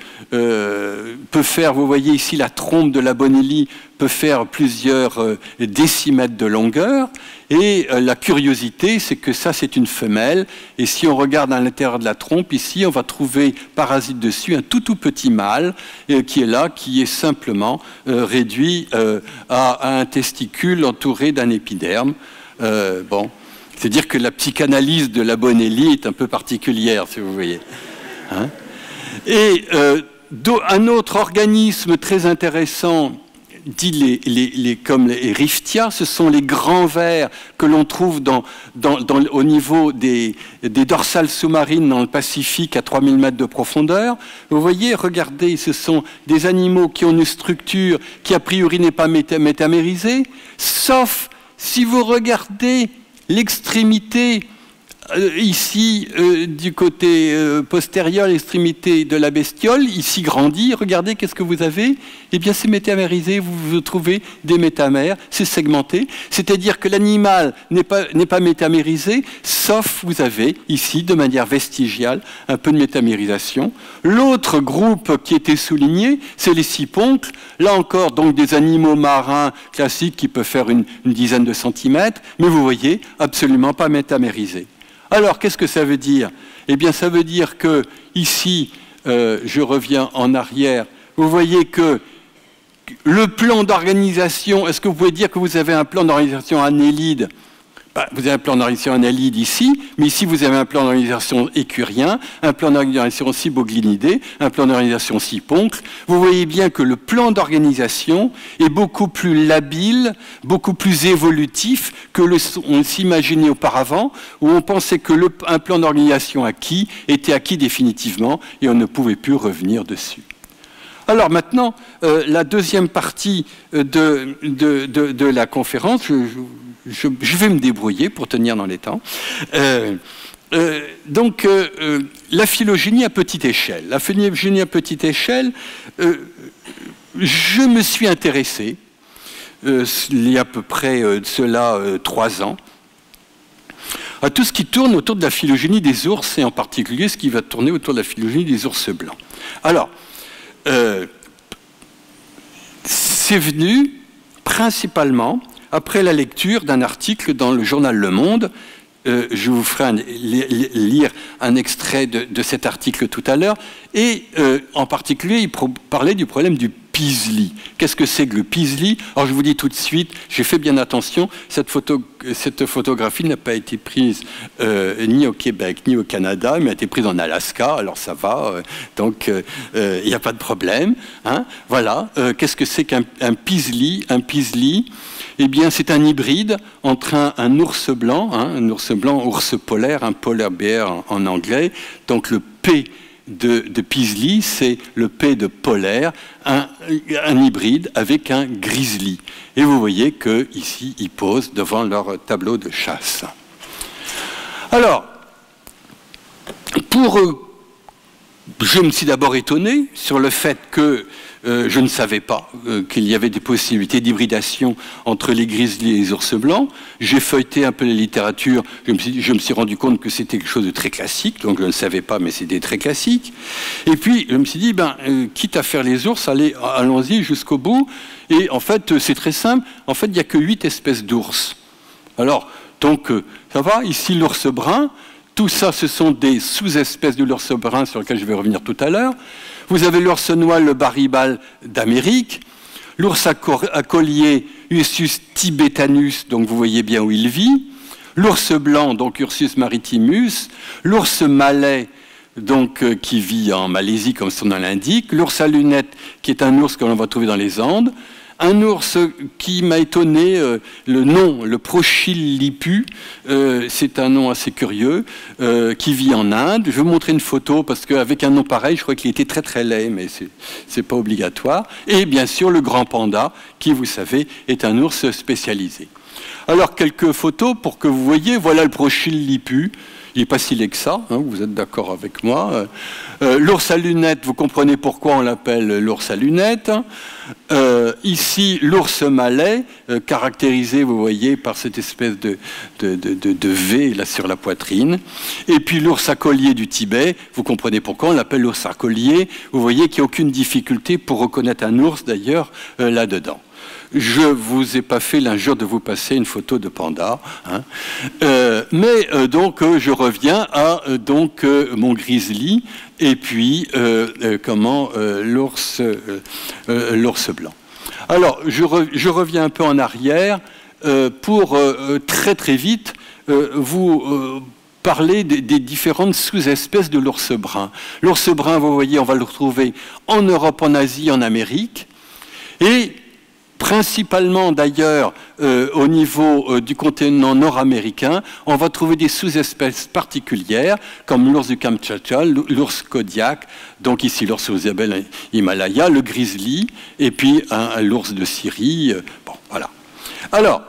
peut faire, vous voyez ici, la trompe de la Bonelli peut faire plusieurs décimètres de longueur. Et la curiosité, c'est que ça, c'est une femelle. Et si on regarde à l'intérieur de la trompe, ici, on va trouver, parasite dessus, un tout petit mâle qui est là, qui est simplement réduit à un testicule entouré d'un épiderme. Bon. C'est-à-dire que la psychanalyse de la Bonelli est un peu particulière, si vous voyez. Hein? Et un autre organisme très intéressant, dit comme les Riftia, ce sont les grands vers que l'on trouve au niveau des dorsales sous-marines dans le Pacifique à 3000 mètres de profondeur. Vous voyez, regardez, ce sont des animaux qui ont une structure qui a priori n'est pas métamérisée, sauf si vous regardez l'extrémité, ici, du côté postérieur, l'extrémité de la bestiole, ici grandie, regardez, qu'est-ce que vous avez? Eh bien, c'est métamérisé, vous trouvez des métamères, c'est segmenté, c'est-à-dire que l'animal n'est pas métamérisé, sauf, vous avez ici, de manière vestigiale, un peu de métamérisation. L'autre groupe qui était souligné, c'est les siponcles, là encore, donc des animaux marins classiques qui peuvent faire une dizaine de centimètres, mais vous voyez, absolument pas métamérisés. Alors, qu'est-ce que ça veut dire? Eh bien, ça veut dire que, ici, je reviens en arrière, vous voyez que le plan d'organisation, est-ce que vous pouvez dire que vous avez un plan d'organisation annélide? Vous avez un plan d'organisation annélide ici, mais ici, vous avez un plan d'organisation écurien, un plan d'organisation ciboglinidé, un plan d'organisation siponcle. Vous voyez bien que le plan d'organisation est beaucoup plus labile, beaucoup plus évolutif que on s'imaginait auparavant, où on pensait que un plan d'organisation acquis était acquis définitivement et on ne pouvait plus revenir dessus. Alors maintenant, la deuxième partie de la conférence, je vais me débrouiller pour tenir dans les temps. Donc, la phylogénie à petite échelle. La phylogénie à petite échelle, je me suis intéressé, il y a à peu près de cela 3 ans, à tout ce qui tourne autour de la phylogénie des ours, et en particulier ce qui va tourner autour de la phylogénie des ours blancs. Alors, c'est venu principalement après la lecture d'un article dans le journal Le Monde. Je vous ferai lire un extrait de cet article tout à l'heure. Et en particulier, il parlait du problème du Peaslee. Qu'est-ce que c'est que le Peaslee? Alors je vous dis tout de suite, j'ai fait bien attention, cette photographie n'a pas été prise ni au Québec ni au Canada, mais a été prise en Alaska, alors ça va, donc il n'y a pas de problème. Hein, voilà, qu'est-ce que c'est qu'un Peaslee? Un Peaslee, eh bien c'est un hybride entre un ours blanc, ours polaire, un polar bear en anglais, donc le P de Peaslee, c'est le P de polaire, un hybride avec un grizzly. Et vous voyez qu'ici, ils posent devant leur tableau de chasse. Alors, je me suis d'abord étonné sur le fait que je ne savais pas qu'il y avait des possibilités d'hybridation entre les grizzlies et les ours blancs. J'ai feuilleté un peu la littérature, je me suis rendu compte que c'était quelque chose de très classique, donc je ne savais pas, mais c'était très classique. Et puis je me suis dit, quitte à faire les ours, allons-y jusqu'au bout. Et en fait, c'est très simple. En fait, il n'y a que 8 espèces d'ours. Alors, donc, ça va, ici l'ours brun. Tout ça, ce sont des sous-espèces de l'ours brun sur lesquelles je vais revenir tout à l'heure. Vous avez l'ours noir, le baribal d'Amérique, l'ours à collier, Ursus tibetanus, donc vous voyez bien où il vit, l'ours blanc, donc Ursus maritimus, l'ours malais, donc, qui vit en Malaisie, comme son nom l'indique, l'ours à lunettes, qui est un ours que l'on va trouver dans les Andes, un ours qui m'a étonné, le nom, le Prochilipu, c'est un nom assez curieux, qui vit en Inde. Je vais vous montrer une photo, parce qu'avec un nom pareil, je crois qu'il était très très laid, mais c'est pas obligatoire. Et bien sûr, le grand panda, qui, vous savez, est un ours spécialisé. Alors, quelques photos pour que vous voyez, voilà le Prochilipu. Il n'est pas si laid que ça, hein, vous êtes d'accord avec moi. L'ours à lunettes, vous comprenez pourquoi on l'appelle l'ours à lunettes. Ici, l'ours malais, caractérisé, vous voyez, par cette espèce de V là, sur la poitrine. Et puis l'ours à collier du Tibet, vous comprenez pourquoi on l'appelle l'ours à collier. Vous voyez qu'il n'y a aucune difficulté pour reconnaître un ours, d'ailleurs, là-dedans. Je ne vous ai pas fait l'injure de vous passer une photo de panda, hein. Donc je reviens à mon grizzly et puis l'ours blanc. Alors je reviens un peu en arrière pour très très vite vous parler des différentes sous-espèces de l'ours brun. L'ours brun, vous voyez, on va le retrouver en Europe, en Asie, en Amérique, et principalement d'ailleurs au niveau du continent nord-américain, on va trouver des sous-espèces particulières comme l'ours du Kamtchatka, l'ours Kodiak, donc ici l'ours aux Himalaya, le grizzly, et puis l'ours de Syrie. Bon, voilà. Alors,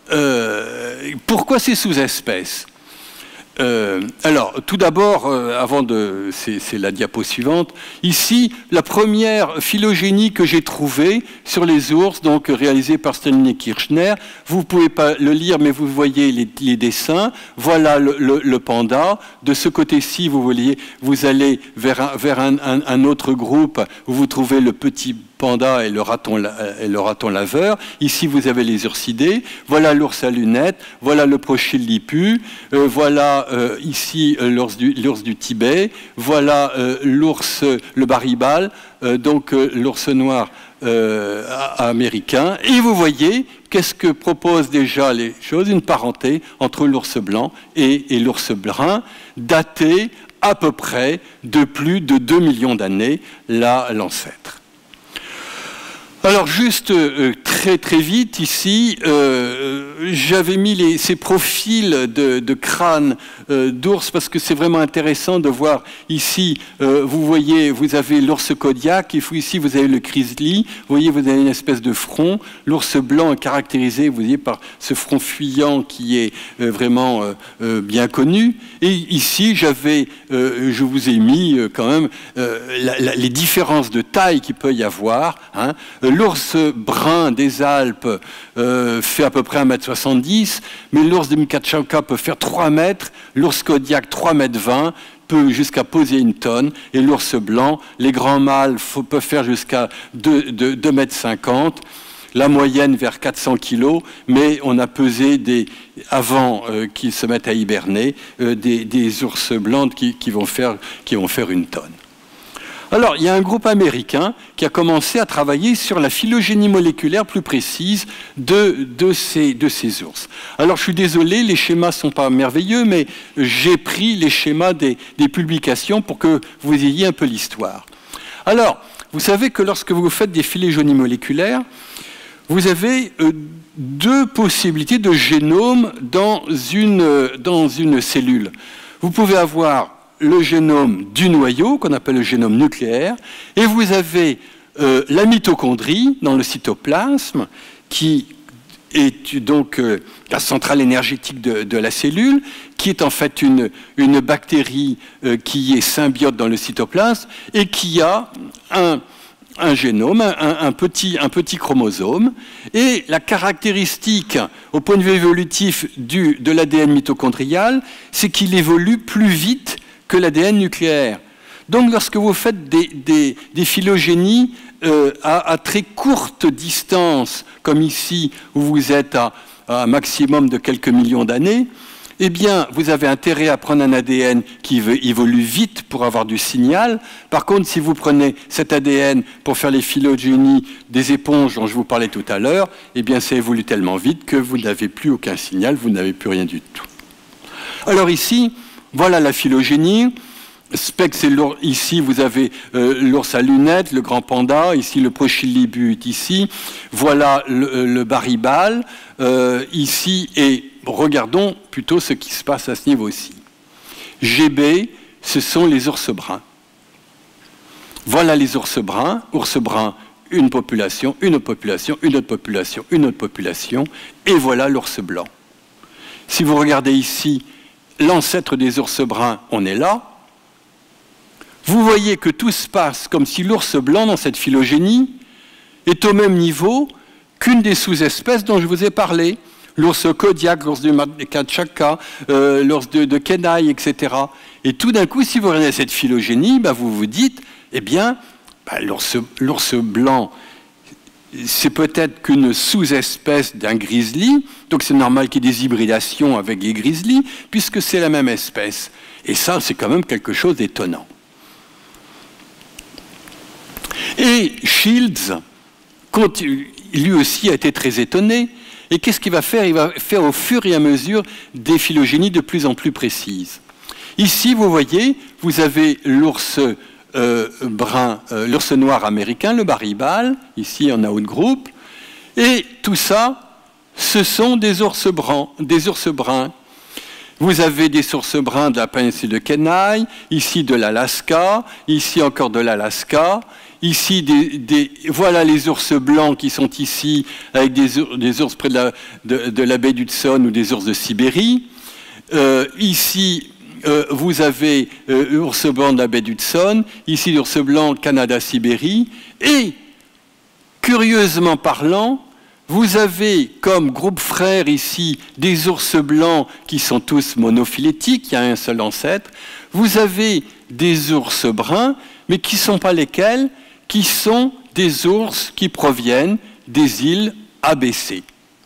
pourquoi ces sous-espèces ? Alors, tout d'abord, c'est la diapo suivante. Ici, la première phylogénie que j'ai trouvée sur les ours, donc réalisée par Stanley Kirchner. Vous ne pouvez pas le lire, mais vous voyez les dessins. Voilà le panda. De ce côté-ci, vous voyez, vous allez vers un autre groupe où vous trouvez le petit panda et le raton laveur. Ici, vous avez les ursidés. Voilà l'ours à lunettes. Voilà le Prochilipu. Voilà ici l'ours du Tibet. Voilà le baribal, donc l'ours noir américain. Et vous voyez, qu'est-ce que proposent déjà les choses? Une parenté entre l'ours blanc et l'ours brun, daté à peu près de plus de 2 millions d'années, l'ancêtre. Alors juste très très vite ici, j'avais mis ces profils de crâne d'ours parce que c'est vraiment intéressant de voir ici, vous voyez, vous avez l'ours Kodiak, et ici vous avez le grizzly, vous voyez, vous avez une espèce de front, l'ours blanc est caractérisé, vous voyez, par ce front fuyant qui est vraiment bien connu, et ici je vous ai mis quand même les différences de taille qu'il peut y avoir, hein. L'ours brun des Alpes fait à peu près 1,70 m, mais l'ours de Kamtchatka peut faire 3 mètres, l'ours Kodiak 3,20 m, peut jusqu'à peser 1 tonne, et l'ours blanc, les grands mâles peuvent faire jusqu'à 2,50 m, la moyenne vers 400 kg, mais on a pesé avant qu'ils se mettent à hiberner, des ours blancs qui vont faire 1 tonne. Alors, il y a un groupe américain qui a commencé à travailler sur la phylogénie moléculaire plus précise de ces ours. Alors, je suis désolé, les schémas ne sont pas merveilleux, mais j'ai pris les schémas des publications pour que vous ayez un peu l'histoire. Alors, vous savez que lorsque vous faites des phylogénies moléculaires, vous avez 2 possibilités de génome dans une cellule. Vous pouvez avoir le génome du noyau, qu'on appelle le génome nucléaire, et vous avez la mitochondrie dans le cytoplasme qui est donc la centrale énergétique de la cellule, qui est en fait une bactérie qui est symbiote dans le cytoplasme et qui a un génome, un petit chromosome. Et la caractéristique, au point de vue évolutif de l'ADN mitochondrial, c'est qu'il évolue plus vite que l'ADN nucléaire. Donc lorsque vous faites des phylogénies à très courte distance, comme ici, où vous êtes à un maximum de quelques millions d'années, eh bien, vous avez intérêt à prendre un ADN qui évolue vite pour avoir du signal. Par contre, si vous prenez cet ADN pour faire les phylogénies des éponges dont je vous parlais tout à l'heure, eh bien, ça évolue tellement vite que vous n'avez plus aucun signal, vous n'avez plus rien du tout. Alors ici, voilà la phylogénie. Spex, ici vous avez l'ours à lunettes, le grand panda, ici le Prochilibut ici, voilà le baribal ici, et regardons plutôt ce qui se passe à ce niveau-ci. GB, ce sont les ours bruns. Voilà les ours bruns, une population, une autre population, une autre population, une autre population, et voilà l'ours blanc. Si vous regardez ici, l'ancêtre des ours bruns, on est là. Vous voyez que tout se passe comme si l'ours blanc, dans cette phylogénie, est au même niveau qu'une des sous-espèces dont je vous ai parlé. L'ours Kodiak, l'ours de Kamtchatka, l'ours de Kenai, etc. Et tout d'un coup, si vous regardez cette phylogénie, vous vous dites, eh bien, l'ours blanc, c'est peut-être qu'une sous-espèce d'un grizzly, donc c'est normal qu'il y ait des hybridations avec les grizzlies, puisque c'est la même espèce. Et ça, c'est quand même quelque chose d'étonnant. Et Shields, lui aussi a été très étonné. Et qu'est-ce qu'il va faire? Il va faire au fur et à mesure des phylogénies de plus en plus précises. Ici, vous voyez, vous avez l'ours brun, l'ours noir américain, le baribal, ici en outgroup. Et tout ça, ce sont des ours bruns. Vous avez des ours bruns de la péninsule de Kenai, ici de l'Alaska, ici encore de l'Alaska. Ici, voilà les ours blancs qui sont ici, avec des ours près de la baie d'Hudson ou des ours de Sibérie. Ici, vous avez l'ours blanc de la baie d'Hudson, ici l'ours blanc Canada-Sibérie. Et, curieusement parlant, vous avez comme groupe frère ici des ours blancs qui sont tous monophylétiques, il y a un seul ancêtre. Vous avez des ours bruns, mais qui ne sont pas lesquels, qui sont des ours qui proviennent des îles ABC.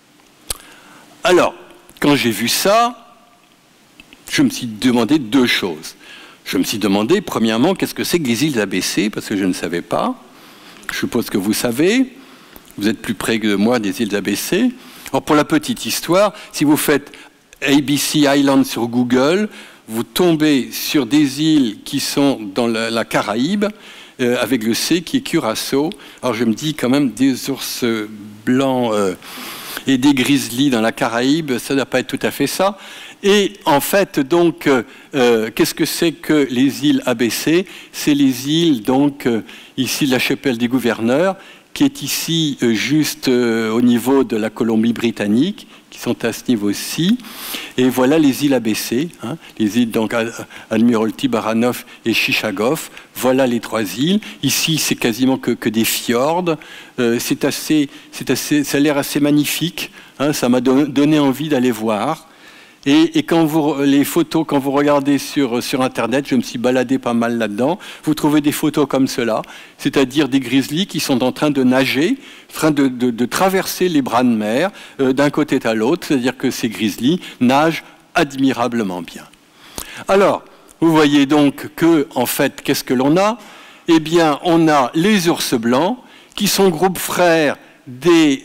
Alors, quand j'ai vu ça, je me suis demandé deux choses. Je me suis demandé, premièrement, qu'est-ce que c'est que les îles ABC, parce que je ne savais pas. Je suppose que vous savez. Vous êtes plus près que moi des îles ABC. Alors, pour la petite histoire, si vous faites ABC Island sur Google, vous tombez sur des îles qui sont dans la Caraïbe, avec le C qui est Curaçao. Alors je me dis quand même des ours blancs et des grizzlies dans la Caraïbe, ça ne doit pas être tout à fait ça. Et en fait, donc, qu'est-ce que c'est que les îles ABC? C'est les îles, donc, ici de la Chapelle des Gouverneurs, qui est ici juste au niveau de la Colombie-Britannique, qui sont à ce niveau-ci. Et voilà les îles ABC, hein, les îles donc Admiralty, Baranov et Chichagof. Voilà les trois îles. Ici, c'est quasiment que des fjords. Ça a l'air assez magnifique. Hein, ça m'a donné envie d'aller voir. Et quand les photos, quand vous regardez sur Internet, je me suis baladé pas mal là-dedans, vous trouvez des photos comme cela, c'est-à-dire des grizzlies qui sont en train de nager, en train de traverser les bras de mer d'un côté à l'autre, c'est-à-dire que ces grizzlies nagent admirablement bien. Alors, vous voyez donc que, en fait, qu'est-ce que l'on a? Eh bien, on a les ours blancs, qui sont groupe frère des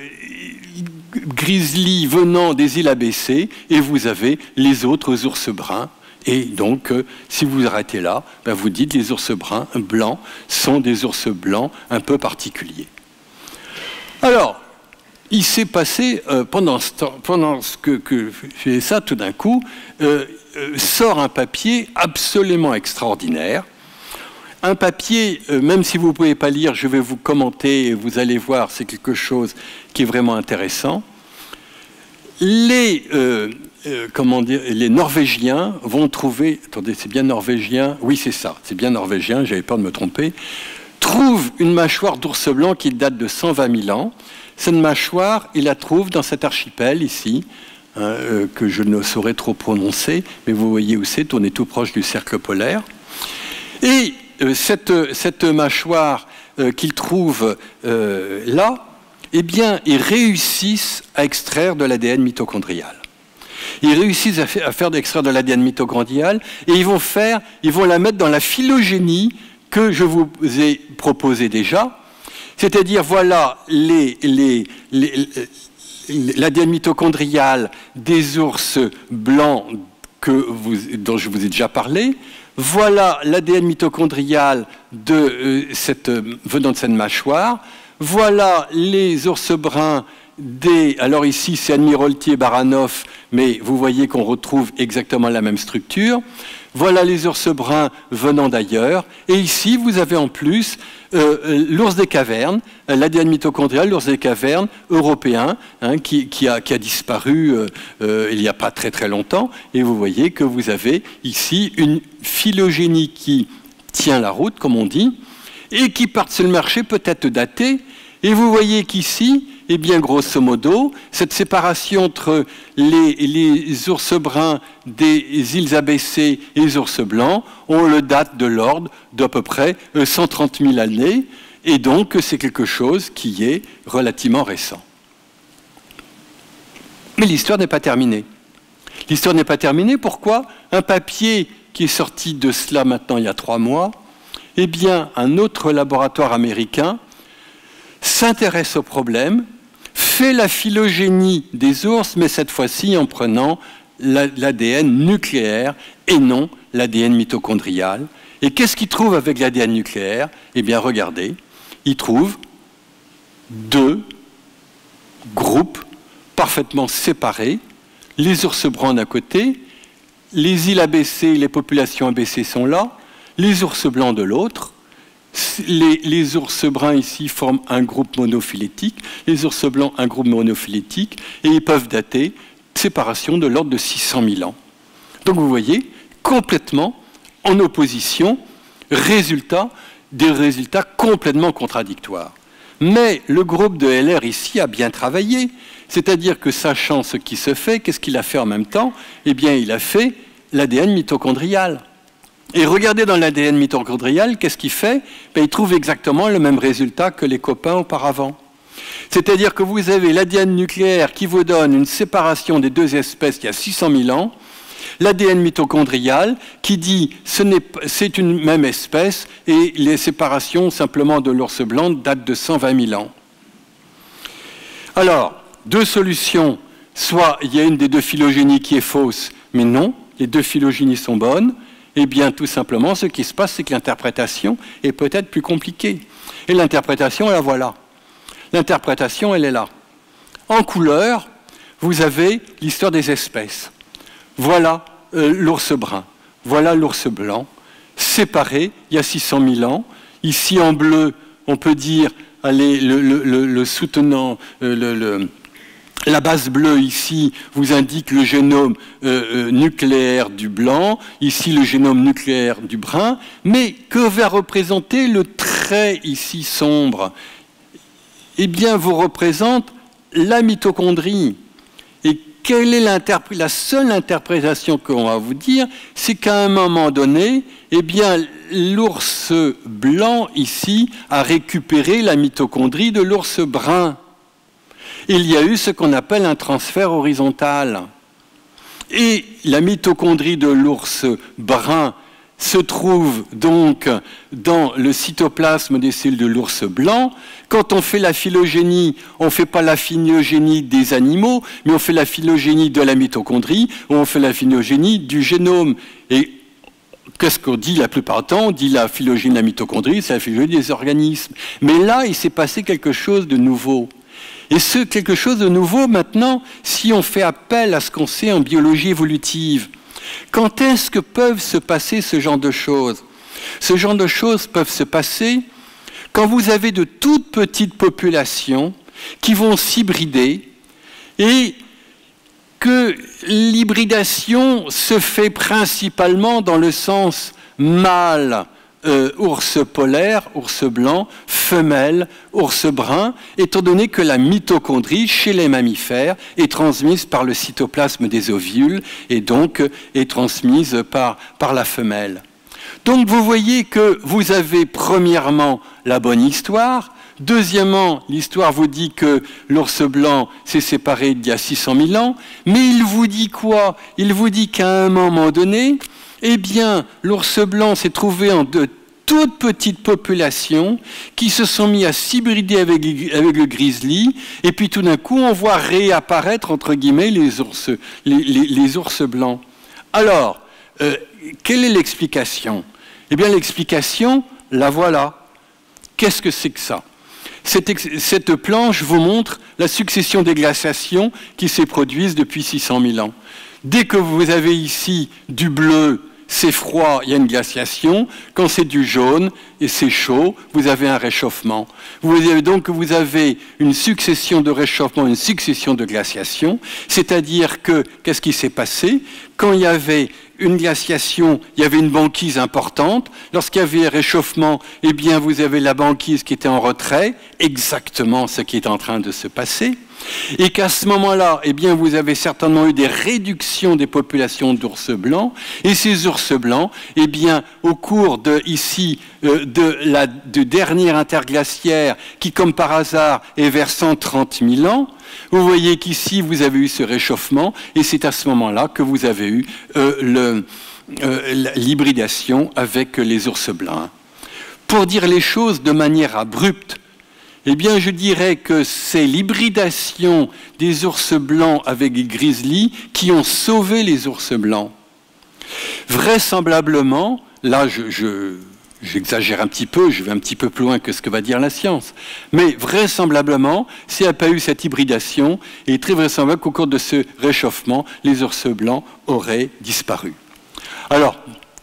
grizzlies venant des îles ABC, et vous avez les autres ours bruns. Et donc, si vous arrêtez là, vous dites les ours bruns blancs sont des ours blancs un peu particuliers. Alors, il s'est passé, pendant que je fais ça, tout d'un coup, sort un papier absolument extraordinaire. Un papier, même si vous ne pouvez pas lire, je vais vous commenter et vous allez voir, c'est quelque chose qui est vraiment intéressant. les Norvégiens vont trouver, attendez, c'est bien norvégien, oui c'est ça, c'est bien norvégien, j'avais peur de me tromper, trouvent une mâchoire d'ours blanc qui date de 120 000 ans. Cette mâchoire, ils la trouvent dans cet archipel ici, hein, que je ne saurais trop prononcer, mais vous voyez où c'est, on est tout proche du cercle polaire. Et cette mâchoire qu'ils trouvent là, eh bien, ils réussissent à extraire de l'ADN mitochondrial. Ils réussissent à faire extraire de l'ADN mitochondrial et ils vont la mettre dans la phylogénie que je vous ai proposée déjà. C'est-à-dire, voilà l'ADN mitochondrial des ours blancs dont je vous ai déjà parlé. Voilà l'ADN mitochondrial venant de cette mâchoire. Voilà les ours bruns alors ici c'est Admiralty et Baranov, mais vous voyez qu'on retrouve exactement la même structure. Voilà les ours bruns venant d'ailleurs. Et ici vous avez en plus l'ours des cavernes, l'ADN mitochondrial, l'ours des cavernes européen, hein, qui a disparu il n'y a pas très très longtemps. Et vous voyez que vous avez ici une phylogénie qui tient la route, comme on dit, et qui part sur le marché peut-être datée. Et vous voyez qu'ici, eh bien, grosso modo, cette séparation entre les ours bruns des îles ABC et les ours blancs, on le date de l'ordre d'à peu près 130 000 années, et donc c'est quelque chose qui est relativement récent. Mais l'histoire n'est pas terminée. L'histoire n'est pas terminée, pourquoi? Un papier qui est sorti de cela maintenant il y a 3 mois, eh bien, un autre laboratoire américain s'intéresse au problème, fait la phylogénie des ours, mais cette fois-ci en prenant l'ADN nucléaire et non l'ADN mitochondrial. Et qu'est-ce qu'il trouve avec l'ADN nucléaire? Eh bien, regardez, il trouve 2 groupes parfaitement séparés, les ours bruns d'un côté, les îles ABC, les populations ABC sont là, les ours blancs de l'autre. Les ours bruns ici forment un groupe monophylétique, les ours blancs un groupe monophylétique, et ils peuvent dater séparation de l'ordre de 600 000 ans. Donc vous voyez, complètement en opposition, des résultats complètement contradictoires. Mais le groupe de LR ici a bien travaillé, c'est-à-dire que sachant ce qui se fait, qu'est-ce qu'il a fait en même temps? Eh bien, il a fait l'ADN mitochondrial. Et regardez dans l'ADN mitochondrial, qu'est-ce qu'il fait? Il trouve exactement le même résultat que les copains auparavant. C'est-à-dire que vous avez l'ADN nucléaire qui vous donne une séparation des 2 espèces il y a 600 000 ans, l'ADN mitochondrial qui dit c'est une même espèce et les séparations simplement de l'ours blanc datent de 120 000 ans. Alors, 2 solutions. Soit il y a une des 2 phylogénies qui est fausse, mais non, les 2 phylogénies sont bonnes. Eh bien, tout simplement, ce qui se passe, c'est que l'interprétation est peut-être plus compliquée. Et l'interprétation, la voilà. L'interprétation, elle est là. En couleur, vous avez l'histoire des espèces. Voilà l'ours brun, voilà l'ours blanc, séparés il y a 600 000 ans. Ici, en bleu, on peut dire, allez, le soutenant, la base bleue ici vous indique le génome nucléaire du blanc, ici le génome nucléaire du brun, mais que va représenter le trait ici sombre? Eh bien, vous représente la mitochondrie. Et quelle est la seule interprétation qu'on va vous dire? C'est qu'à un moment donné, eh bien, l'ours blanc ici a récupéré la mitochondrie de l'ours brun. Il y a eu ce qu'on appelle un transfert horizontal. Et la mitochondrie de l'ours brun se trouve donc dans le cytoplasme des cellules de l'ours blanc. Quand on fait la phylogénie, on ne fait pas la phylogénie des animaux, mais on fait la phylogénie de la mitochondrie, ou on fait la phylogénie du génome. Et qu'est-ce qu'on dit la plupart du temps? On dit la phylogénie de la mitochondrie, c'est la phylogénie des organismes. Mais là, il s'est passé quelque chose de nouveau. Et ce quelque chose de nouveau maintenant, si on fait appel à ce qu'on sait en biologie évolutive, quand est-ce que peuvent se passer ce genre de choses? Ce genre de choses peuvent se passer quand vous avez de toutes petites populations qui vont s'hybrider et que l'hybridation se fait principalement dans le sens mâle, ours polaire, ours blanc, femelle, ours brun, étant donné que la mitochondrie, chez les mammifères, est transmise par le cytoplasme des ovules et donc est transmise par la femelle. Donc vous voyez que vous avez premièrement la bonne histoire. Deuxièmement, l'histoire vous dit que l'ours blanc s'est séparé il y a 600 000 ans, mais il vous dit quoi? Il vous dit qu'à un moment donné, eh bien, l'ours blanc s'est trouvé en de toutes petites populations qui se sont mis à s'hybrider avec le grizzly, et puis tout d'un coup, on voit réapparaître, entre guillemets, les ours blancs. Alors, quelle est l'explication? Eh bien, l'explication, la voilà. Qu'est-ce que c'est que ça? Cette planche vous montre la succession des glaciations qui se produisent depuis 600 000 ans. Dès que vous avez ici du bleu, c'est froid, il y a une glaciation. Quand c'est du jaune et c'est chaud, vous avez un réchauffement. Vous avez une succession de réchauffement, une succession de glaciations. C'est-à-dire que, qu'est-ce qui s'est passé? Quand il y avait une glaciation, il y avait une banquise importante. Lorsqu'il y avait un réchauffement, eh bien, vous avez la banquise qui était en retrait, exactement ce qui est en train de se passer. Et qu'à ce moment-là, eh bien, vous avez certainement eu des réductions des populations d'ours blancs. Et ces ours blancs, eh bien, au cours du dernier interglaciaire, qui, comme par hasard, est vers 130 000 ans, vous voyez qu'ici, vous avez eu ce réchauffement, et c'est à ce moment-là que vous avez eu l'hybridation avec les ours blancs. Pour dire les choses de manière abrupte, eh bien, je dirais que c'est l'hybridation des ours blancs avec les grizzlies qui ont sauvé les ours blancs. Vraisemblablement, là, j'exagère un petit peu, je vais un petit peu plus loin que ce que va dire la science, mais vraisemblablement, s'il n'y a pas eu cette hybridation, il est très vraisemblable qu'au cours de ce réchauffement, les ours blancs auraient disparu. Alors,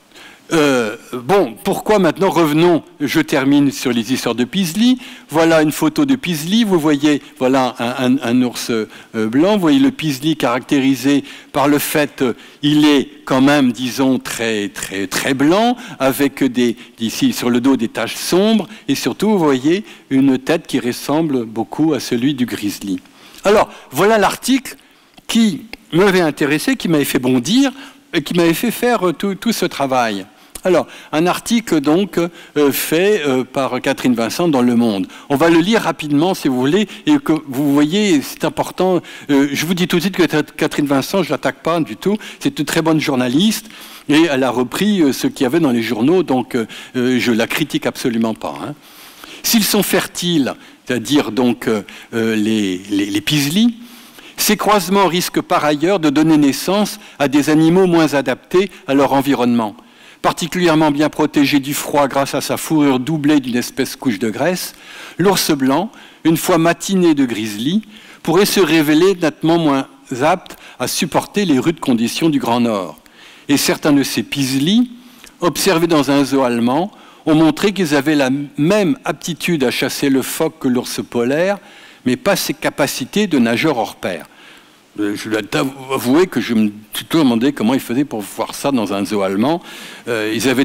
bon, pourquoi maintenant revenons, je termine sur les histoires de Peaslee. Voilà une photo de Peaslee, vous voyez, voilà un ours blanc, vous voyez le Peaslee caractérisé par le fait il est quand même, disons, très blanc, avec ici sur le dos des taches sombres, et surtout, vous voyez, une tête qui ressemble beaucoup à celui du grizzly. Alors, voilà l'article qui m'avait intéressé, qui m'avait fait bondir, et qui m'avait fait faire tout ce travail. Alors, un article donc fait par Catherine Vincent dans Le Monde. On va le lire rapidement si vous voulez, et que vous voyez, c'est important. Je vous dis tout de suite que Catherine Vincent, je l'attaque pas du tout. C'est une très bonne journaliste et elle a repris ce qu'il y avait dans les journaux, donc je la critique absolument pas. Hein. S'ils sont fertiles, c'est-à-dire donc les Peaslee, ces croisements risquent par ailleurs de donner naissance à des animaux moins adaptés à leur environnement. Particulièrement bien protégé du froid grâce à sa fourrure doublée d'une espèce couche de graisse, l'ours blanc, une fois matiné de grizzly, pourrait se révéler nettement moins apte à supporter les rudes conditions du Grand Nord. Et certains de ces Peaslee, observés dans un zoo allemand, ont montré qu'ils avaient la même aptitude à chasser le phoque que l'ours polaire, mais pas ses capacités de nageur hors pair. Je dois avouer que je me suis toujours demandé comment ils faisaient pour voir ça dans un zoo allemand. Ils avaient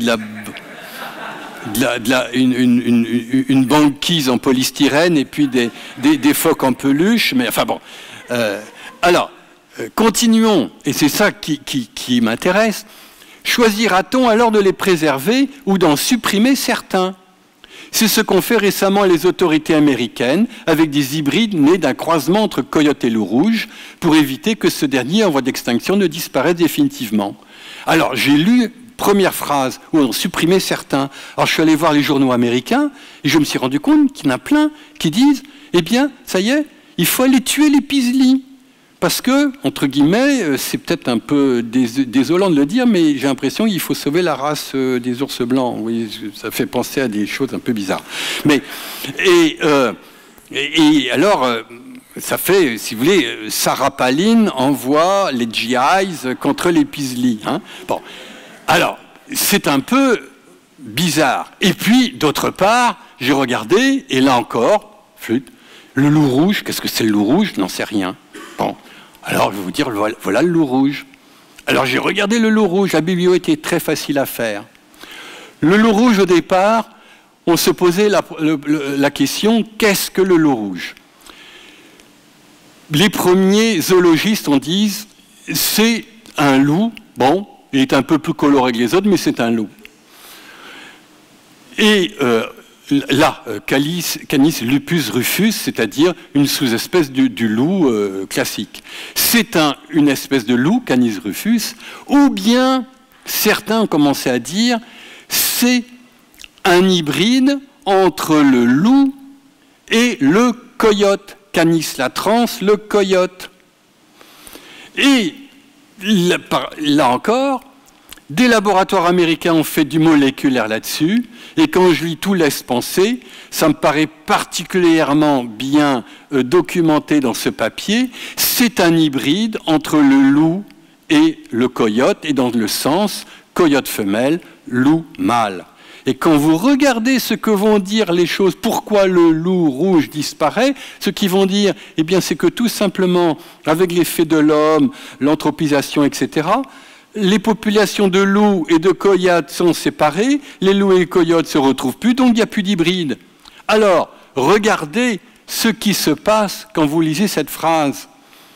une banquise en polystyrène et puis des phoques en peluche. Mais enfin bon. Alors, continuons. Et c'est ça qui m'intéresse. Choisira-t-on alors de les préserver ou d'en supprimer certains ? C'est ce qu'ont fait récemment les autorités américaines avec des hybrides nés d'un croisement entre coyote et loup rouge pour éviter que ce dernier en voie d'extinction ne disparaisse définitivement. Alors j'ai lu, première phrase, où on supprimait certains. Alors je suis allé voir les journaux américains et je me suis rendu compte qu'il y en a plein qui disent « Eh bien, ça y est, il faut aller tuer les Peaslee ». Parce que, entre guillemets, c'est peut-être un peu désolant de le dire, mais j'ai l'impression qu'il faut sauver la race des ours blancs. Oui, ça fait penser à des choses un peu bizarres. Mais, et alors, ça fait, si vous voulez, Sarah Palin envoie les GIs contre les Peaslee. Hein. Bon, alors, c'est un peu bizarre. Et puis, d'autre part, j'ai regardé, et là encore, flûte, le loup rouge, qu'est-ce que c'est le loup rouge? Je n'en sais rien. Bon. Alors, je vais vous dire, voilà le loup rouge. Alors, j'ai regardé le loup rouge. La biblio était très facile à faire. Le loup rouge, au départ, on se posait la question, qu'est-ce que le loup rouge? Les premiers zoologistes, on dit, c'est un loup. Bon, il est un peu plus coloré que les autres, mais c'est un loup. Et là, Canis lupus rufus, c'est-à-dire une sous-espèce du loup classique. C'est une espèce de loup, Canis rufus, ou bien certains ont commencé à dire c'est un hybride entre le loup et le coyote. Canis latrans, le coyote. Et là encore, des laboratoires américains ont fait du moléculaire là-dessus, et quand je lis tout laisse penser, ça me paraît particulièrement bien documenté dans ce papier, c'est un hybride entre le loup et le coyote, et dans le sens coyote femelle, loup mâle. Et quand vous regardez ce que vont dire les choses, pourquoi le loup rouge disparaît, ce qu'ils vont dire, eh bien, c'est que tout simplement, avec l'effet de l'homme, l'anthropisation, etc., les populations de loups et de coyotes sont séparées, les loups et les coyotes ne se retrouvent plus, donc il n'y a plus d'hybride. Alors, regardez ce qui se passe quand vous lisez cette phrase.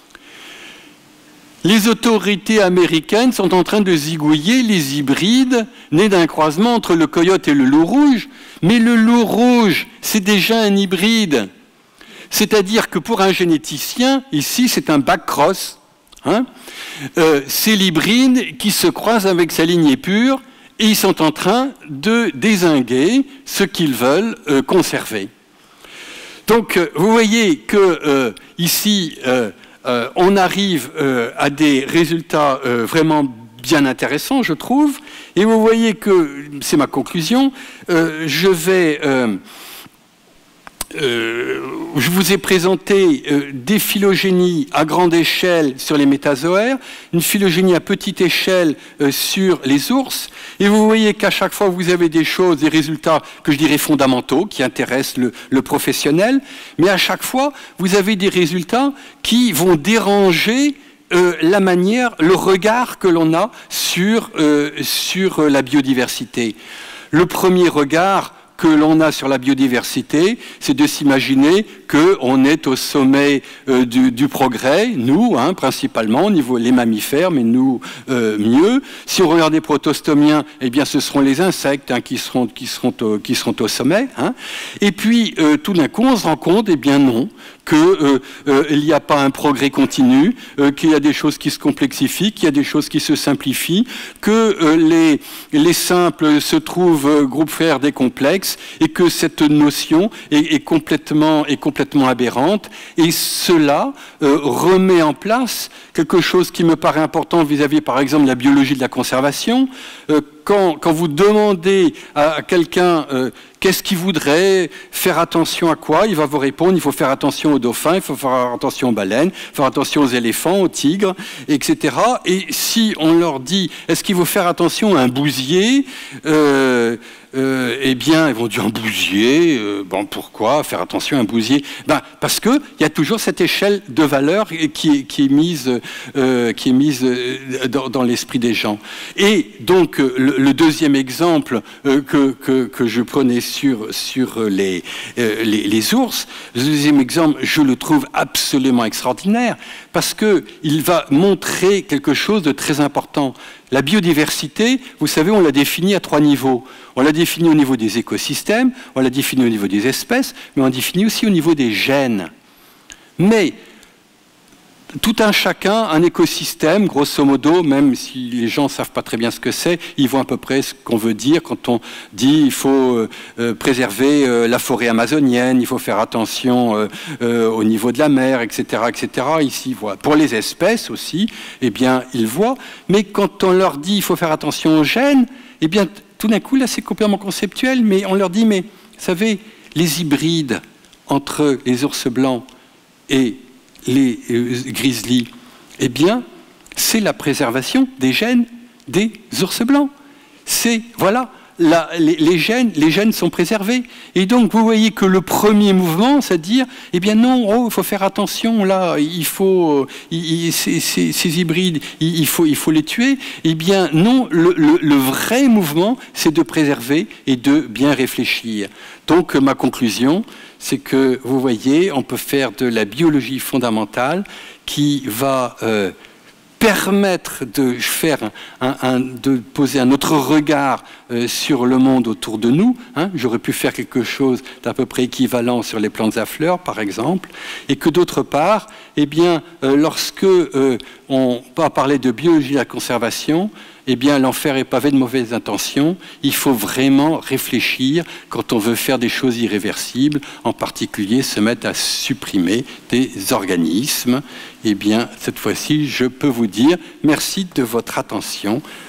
Les autorités américaines sont en train de zigouiller les hybrides nés d'un croisement entre le coyote et le loup rouge. Mais le loup rouge, c'est déjà un hybride. C'est-à-dire que pour un généticien, ici, c'est un backcross. Hein, c'est l'hybride qui se croise avec sa lignée pure et ils sont en train de dézinguer ce qu'ils veulent conserver. Donc, vous voyez que ici... on arrive à des résultats vraiment bien intéressants, je trouve. Et vous voyez que, c'est ma conclusion, je vous ai présenté des phylogénies à grande échelle sur les métazoaires, une phylogénie à petite échelle sur les ours, et vous voyez qu'à chaque fois vous avez des choses, des résultats que je dirais fondamentaux, qui intéressent le professionnel, mais à chaque fois vous avez des résultats qui vont déranger la manière, le regard que l'on a sur la biodiversité. Le premier regard que l'on a sur la biodiversité, c'est de s'imaginer qu'on est au sommet du progrès, nous, hein, principalement, au niveau des mammifères, mais nous, mieux. Si on regarde les protostomiens, eh bien, ce seront les insectes hein, qui seront au sommet. Hein. Et puis, tout d'un coup, on se rend compte, eh bien non, qu'il n'y a pas un progrès continu, qu'il y a des choses qui se complexifient, qu'il y a des choses qui se simplifient, que les simples se trouvent groupe frère des complexes, et que cette notion est complètement aberrante. Et cela remet en place quelque chose qui me paraît important vis-à-vis, par exemple, de la biologie de la conservation. Quand vous demandez à quelqu'un qu'est-ce qu'il voudrait, faire attention à quoi, il va vous répondre, il faut faire attention aux dauphins, il faut faire attention aux baleines, il faut faire attention aux éléphants, aux tigres, etc. Et si on leur dit, est-ce qu'il faut faire attention à un bousier, eh bien, ils vont dire un bousier, bon, pourquoi faire attention à un bousier? Ben, parce qu'il y a toujours cette échelle de valeur qui est mise dans l'esprit des gens. Et donc, le deuxième exemple que je prenais sur les ours, le deuxième exemple, je le trouve absolument extraordinaire, parce qu'il va montrer quelque chose de très important. La biodiversité, vous savez, on l'a définie à 3 niveaux. On l'a définie au niveau des écosystèmes, on l'a définie au niveau des espèces, mais on l'a définie aussi au niveau des gènes. Mais tout un chacun, un écosystème, grosso modo, même si les gens ne savent pas très bien ce que c'est, ils voient à peu près ce qu'on veut dire quand on dit il faut préserver la forêt amazonienne, il faut faire attention au niveau de la mer, etc., etc. Ici, voilà. Pour les espèces aussi, eh bien, ils voient. Mais quand on leur dit il faut faire attention aux gènes, eh bien, tout d'un coup, là, c'est complètement conceptuel, mais on leur dit, mais, vous savez, les hybrides entre les ours blancs et les grizzlies, eh bien, c'est la préservation des gènes des ours blancs. C'est, voilà, les gènes sont préservés. Et donc, vous voyez que le premier mouvement, c'est de dire, eh bien non, il faut faire attention, là, il faut, ces hybrides, il faut les tuer. Eh bien non, le vrai mouvement, c'est de préserver et de bien réfléchir. Donc, ma conclusion, c'est que, vous voyez, on peut faire de la biologie fondamentale qui va permettre de poser un autre regard sur le monde autour de nous. J'aurais pu faire quelque chose d'à peu près équivalent sur les plantes à fleurs, par exemple, et que d'autre part, eh bien, lorsque on va parler de biologie de la conservation, eh bien, l'enfer est pavé de mauvaises intentions. Il faut vraiment réfléchir quand on veut faire des choses irréversibles, en particulier se mettre à supprimer des organismes. Eh bien, cette fois-ci, je peux vous dire merci de votre attention.